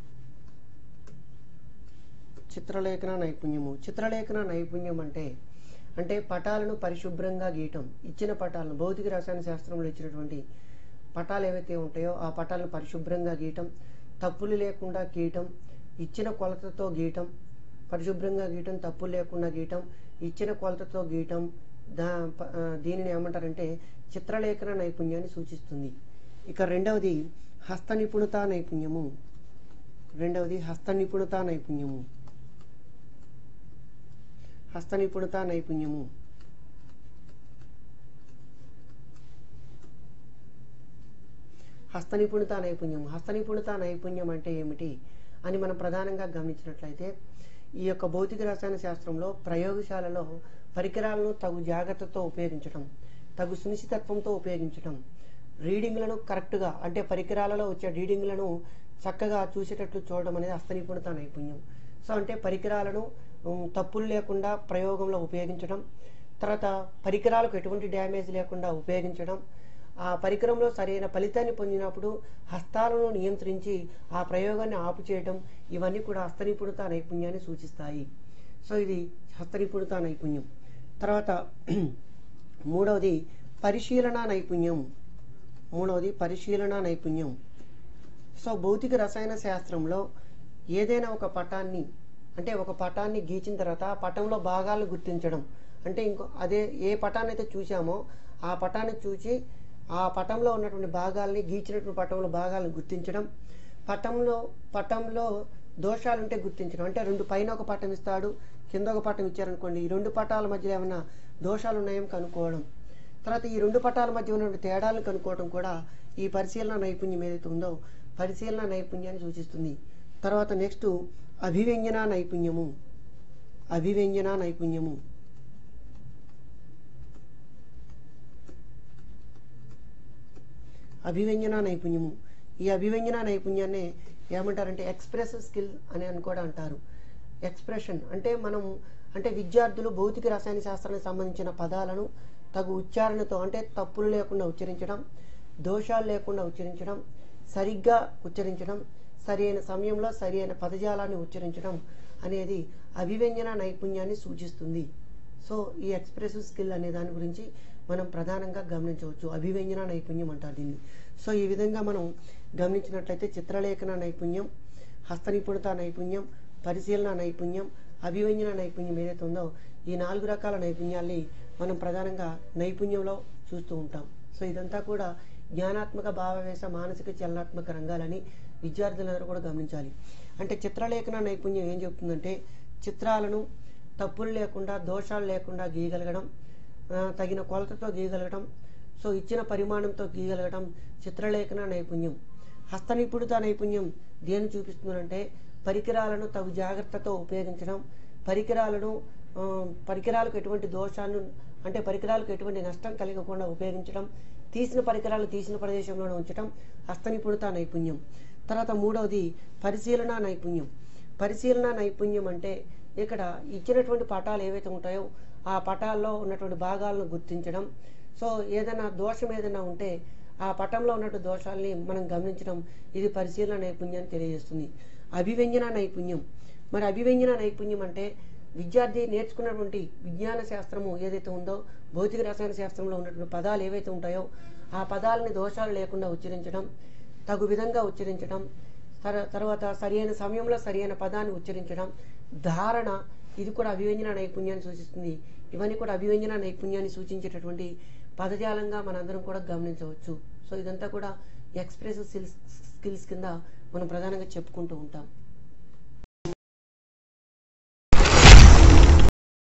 చిత్రలేఖన నైపుణ్యము. చిత్రలేఖన నైపుణ్యం అంటే అంటే పటాలను పరిశుభ్రంగా గీయటం. ఇచ్చిన పటాలను భౌతిక రసాయన శాస్త్రంలో ఇచ్చినటువంటి పటాలు ఏవైతే ఉంటాయో ఆ పటాలను పరిశుభ్రంగా గీయటం, తప్పులు లేకుండా గీయటం, ఇచ్చిన కొలతతో గీయటం, పరిశుభ్రంగా గీయటం, తప్పులు లేకుండా గీయటం, ఇచ్చిన కొలతతో గీయటం, దా దీనిని ఏమంటారంటే చిత్రలేఖన నైపుణ్యాన్ని సూచిస్తుంది. ఇక రెండవది హస్త నిపుణత నైపుణ్యము. రెండవది హస్త నిపుణత నైపుణ్యము. హస్త నిపుణత నైపుణ్యము. హస్త నిపుణత నైపుణ్యం. హస్త నిపుణత నైపుణ్యం అంటే ఏమిటి అని మనం ప్రధానంగా గమనించినట్లయితే ఈ యొక్క భౌతిక రసాయన శాస్త్రంలో ప్రయోగశాలలో పరికరాలను తగు జాగ్రత్తతో ఉపయోగించడం, తగు సునిశ్చితత్వంతో ఉపయోగించడం, రీడింగ్లను కరెక్ట్గా అంటే పరికరాలలో వచ్చే రీడింగ్లను చక్కగా చూసేటట్లు చూడడం అనేది హస్త నిపుణత నైపుణ్యం. సో అంటే పరికరాలను తప్పులు లేకుండా ప్రయోగంలో ఉపయోగించడం, తర్వాత పరికరాలకు ఎటువంటి డ్యామేజ్ లేకుండా ఉపయోగించడం, ఆ పరికరంలో సరైన ఫలితాన్ని పొందినప్పుడు హస్తాలను నియంత్రించి ఆ ప్రయోగాన్ని ఆపు చేయడం, ఇవన్నీ కూడా హస్త నిపుణత నైపుణ్యాన్ని సూచిస్తాయి. సో ఇది హస్త నిపుణత నైపుణ్యం. తర్వాత మూడవది పరిశీలన నైపుణ్యం. మూడవది పరిశీలన నైపుణ్యం. సో భౌతిక రసాయన శాస్త్రంలో ఏదైనా ఒక పటాన్ని అంటే ఒక పటాన్ని గీచిన తర్వాత ఆ పటంలో భాగాలను గుర్తించడం, అంటే ఇంకో అదే ఏ పటాన్ని అయితే చూసామో ఆ పటాన్ని చూసి ఆ పటంలో ఉన్నటువంటి భాగాల్ని గీచినటువంటి పటంలో భాగాలను గుర్తించడం, పటంలో పటంలో దోషాలుంటే గుర్తించడం. అంటే రెండు పైన ఒక పటం ఇస్తాడు, కింద ఒక పటం ఇచ్చారనుకోండి, ఈ రెండు పటాల మధ్యలో ఏమైనా దోషాలు ఉన్నాయేమో కనుక్కోవడం, తర్వాత ఈ రెండు పటాల మధ్య ఉన్నటువంటి తేడాలను కనుక్కోవడం కూడా ఈ పరిశీలన నైపుణ్యం ఏదైతే ఉందో పరిశీలన నైపుణ్యాన్ని సూచిస్తుంది. తర్వాత నెక్స్ట్ అభివ్యంజన నైపుణ్యము. అభివ్యంజన నైపుణ్యము. అభివ్యంజన నైపుణ్యము. ఈ అభివ్యంజన నైపుణ్యాన్ని ఏమంటారంటే ఎక్స్ప్రెసివ్ స్కిల్ అని అని కూడా అంటారు. ఎక్స్ప్రెషన్ అంటే మనం అంటే విద్యార్థులు భౌతిక రసాయన శాస్త్రానికి సంబంధించిన పదాలను తగు ఉచ్చారణతో అంటే తప్పులు లేకుండా ఉచ్చరించడం, దోషాలు లేకుండా ఉచ్చరించడం, సరిగ్గా ఉచ్చరించడం, సరైన సమయంలో సరైన పదజాలాన్ని ఉచ్చరించడం అనేది అభివ్యంజన నైపుణ్యాన్ని సూచిస్తుంది. సో ఈ ఎక్స్ప్రెసివ్ స్కిల్ అనే దాని గురించి మనం ప్రధానంగా గమనించవచ్చు. అభివ్యంజన నైపుణ్యం అంటారు దీన్ని. సో ఈ విధంగా మనం గమనించినట్లయితే చిత్రలేఖన నైపుణ్యం, హస్త నిపుణత నైపుణ్యం, పరిశీలన నైపుణ్యం, అభివ్యంజన నైపుణ్యం ఏదైతే ఉందో ఈ నాలుగు రకాల నైపుణ్యాల్ని మనం ప్రధానంగా నైపుణ్యంలో చూస్తూ ఉంటాం. సో ఇదంతా కూడా జ్ఞానాత్మక, భావవేశ, మానసిక, చలనాత్మక రంగాలని విద్యార్థులందరూ కూడా గమనించాలి. అంటే చిత్రలేఖన నైపుణ్యం ఏం చెప్తుందంటే చిత్రాలను తప్పులు లేకుండా దోషాలు లేకుండా గీయగలగడం, తగిన కొలతతో గీయగలగడం, సో ఇచ్చిన పరిమాణంతో గీయగలగడం చిత్రలేఖన నైపుణ్యం. హస్త నిపుణత నైపుణ్యం దేన్ని చూపిస్తుందంటే పరికరాలను తగు జాగ్రత్తతో ఉపయోగించడం, పరికరాలను పరికరాలకు ఎటువంటి దోషాలను అంటే పరికరాలకు ఎటువంటి నష్టం కలగకుండా ఉపయోగించడం, తీసిన పరికరాలు తీసిన ప్రదేశంలోనే ఉంచడం హస్త నిపుణత నైపుణ్యం. తర్వాత మూడవది పరిశీలన నైపుణ్యం. పరిశీలన నైపుణ్యం అంటే ఇక్కడ ఇచ్చినటువంటి పటాలు ఏవైతే ఉంటాయో ఆ పటాల్లో ఉన్నటువంటి భాగాలను గుర్తించడం. సో ఏదైనా దోషం ఏదైనా ఉంటే ఆ పటంలో ఉన్నటువంటి దోషాలని మనం గమనించడం, ఇది పరిశీలన నైపుణ్యాన్ని తెలియజేస్తుంది. అభివ్యంజన నైపుణ్యం. మరి అభివ్యంజన నైపుణ్యం అంటే విద్యార్థి నేర్చుకున్నటువంటి విజ్ఞాన శాస్త్రము ఏదైతే ఉందో, భౌతిక రసాయన శాస్త్రంలో ఉన్నటువంటి పదాలు ఏవైతే ఉంటాయో ఆ పదాలని దోషాలు లేకుండా ఉచ్చరించడం, తగు విధంగా ఉచ్చరించడం, తర తర్వాత సరైన సమయంలో సరైన పదాన్ని ఉచ్చరించడం, ధారణ, ఇది కూడా అభివ్యంజన నైపుణ్యాన్ని సూచిస్తుంది. ఇవన్నీ కూడా అభివ్యంజన నైపుణ్యాన్ని సూచించేటటువంటి పదజాలంగా మనందరం కూడా గమనించవచ్చు. సో ఇదంతా కూడా ఎక్స్ప్రెసివ్ స్కిల్స్ కింద మనం ప్రధానంగా చెప్పుకుంటూ ఉంటాం.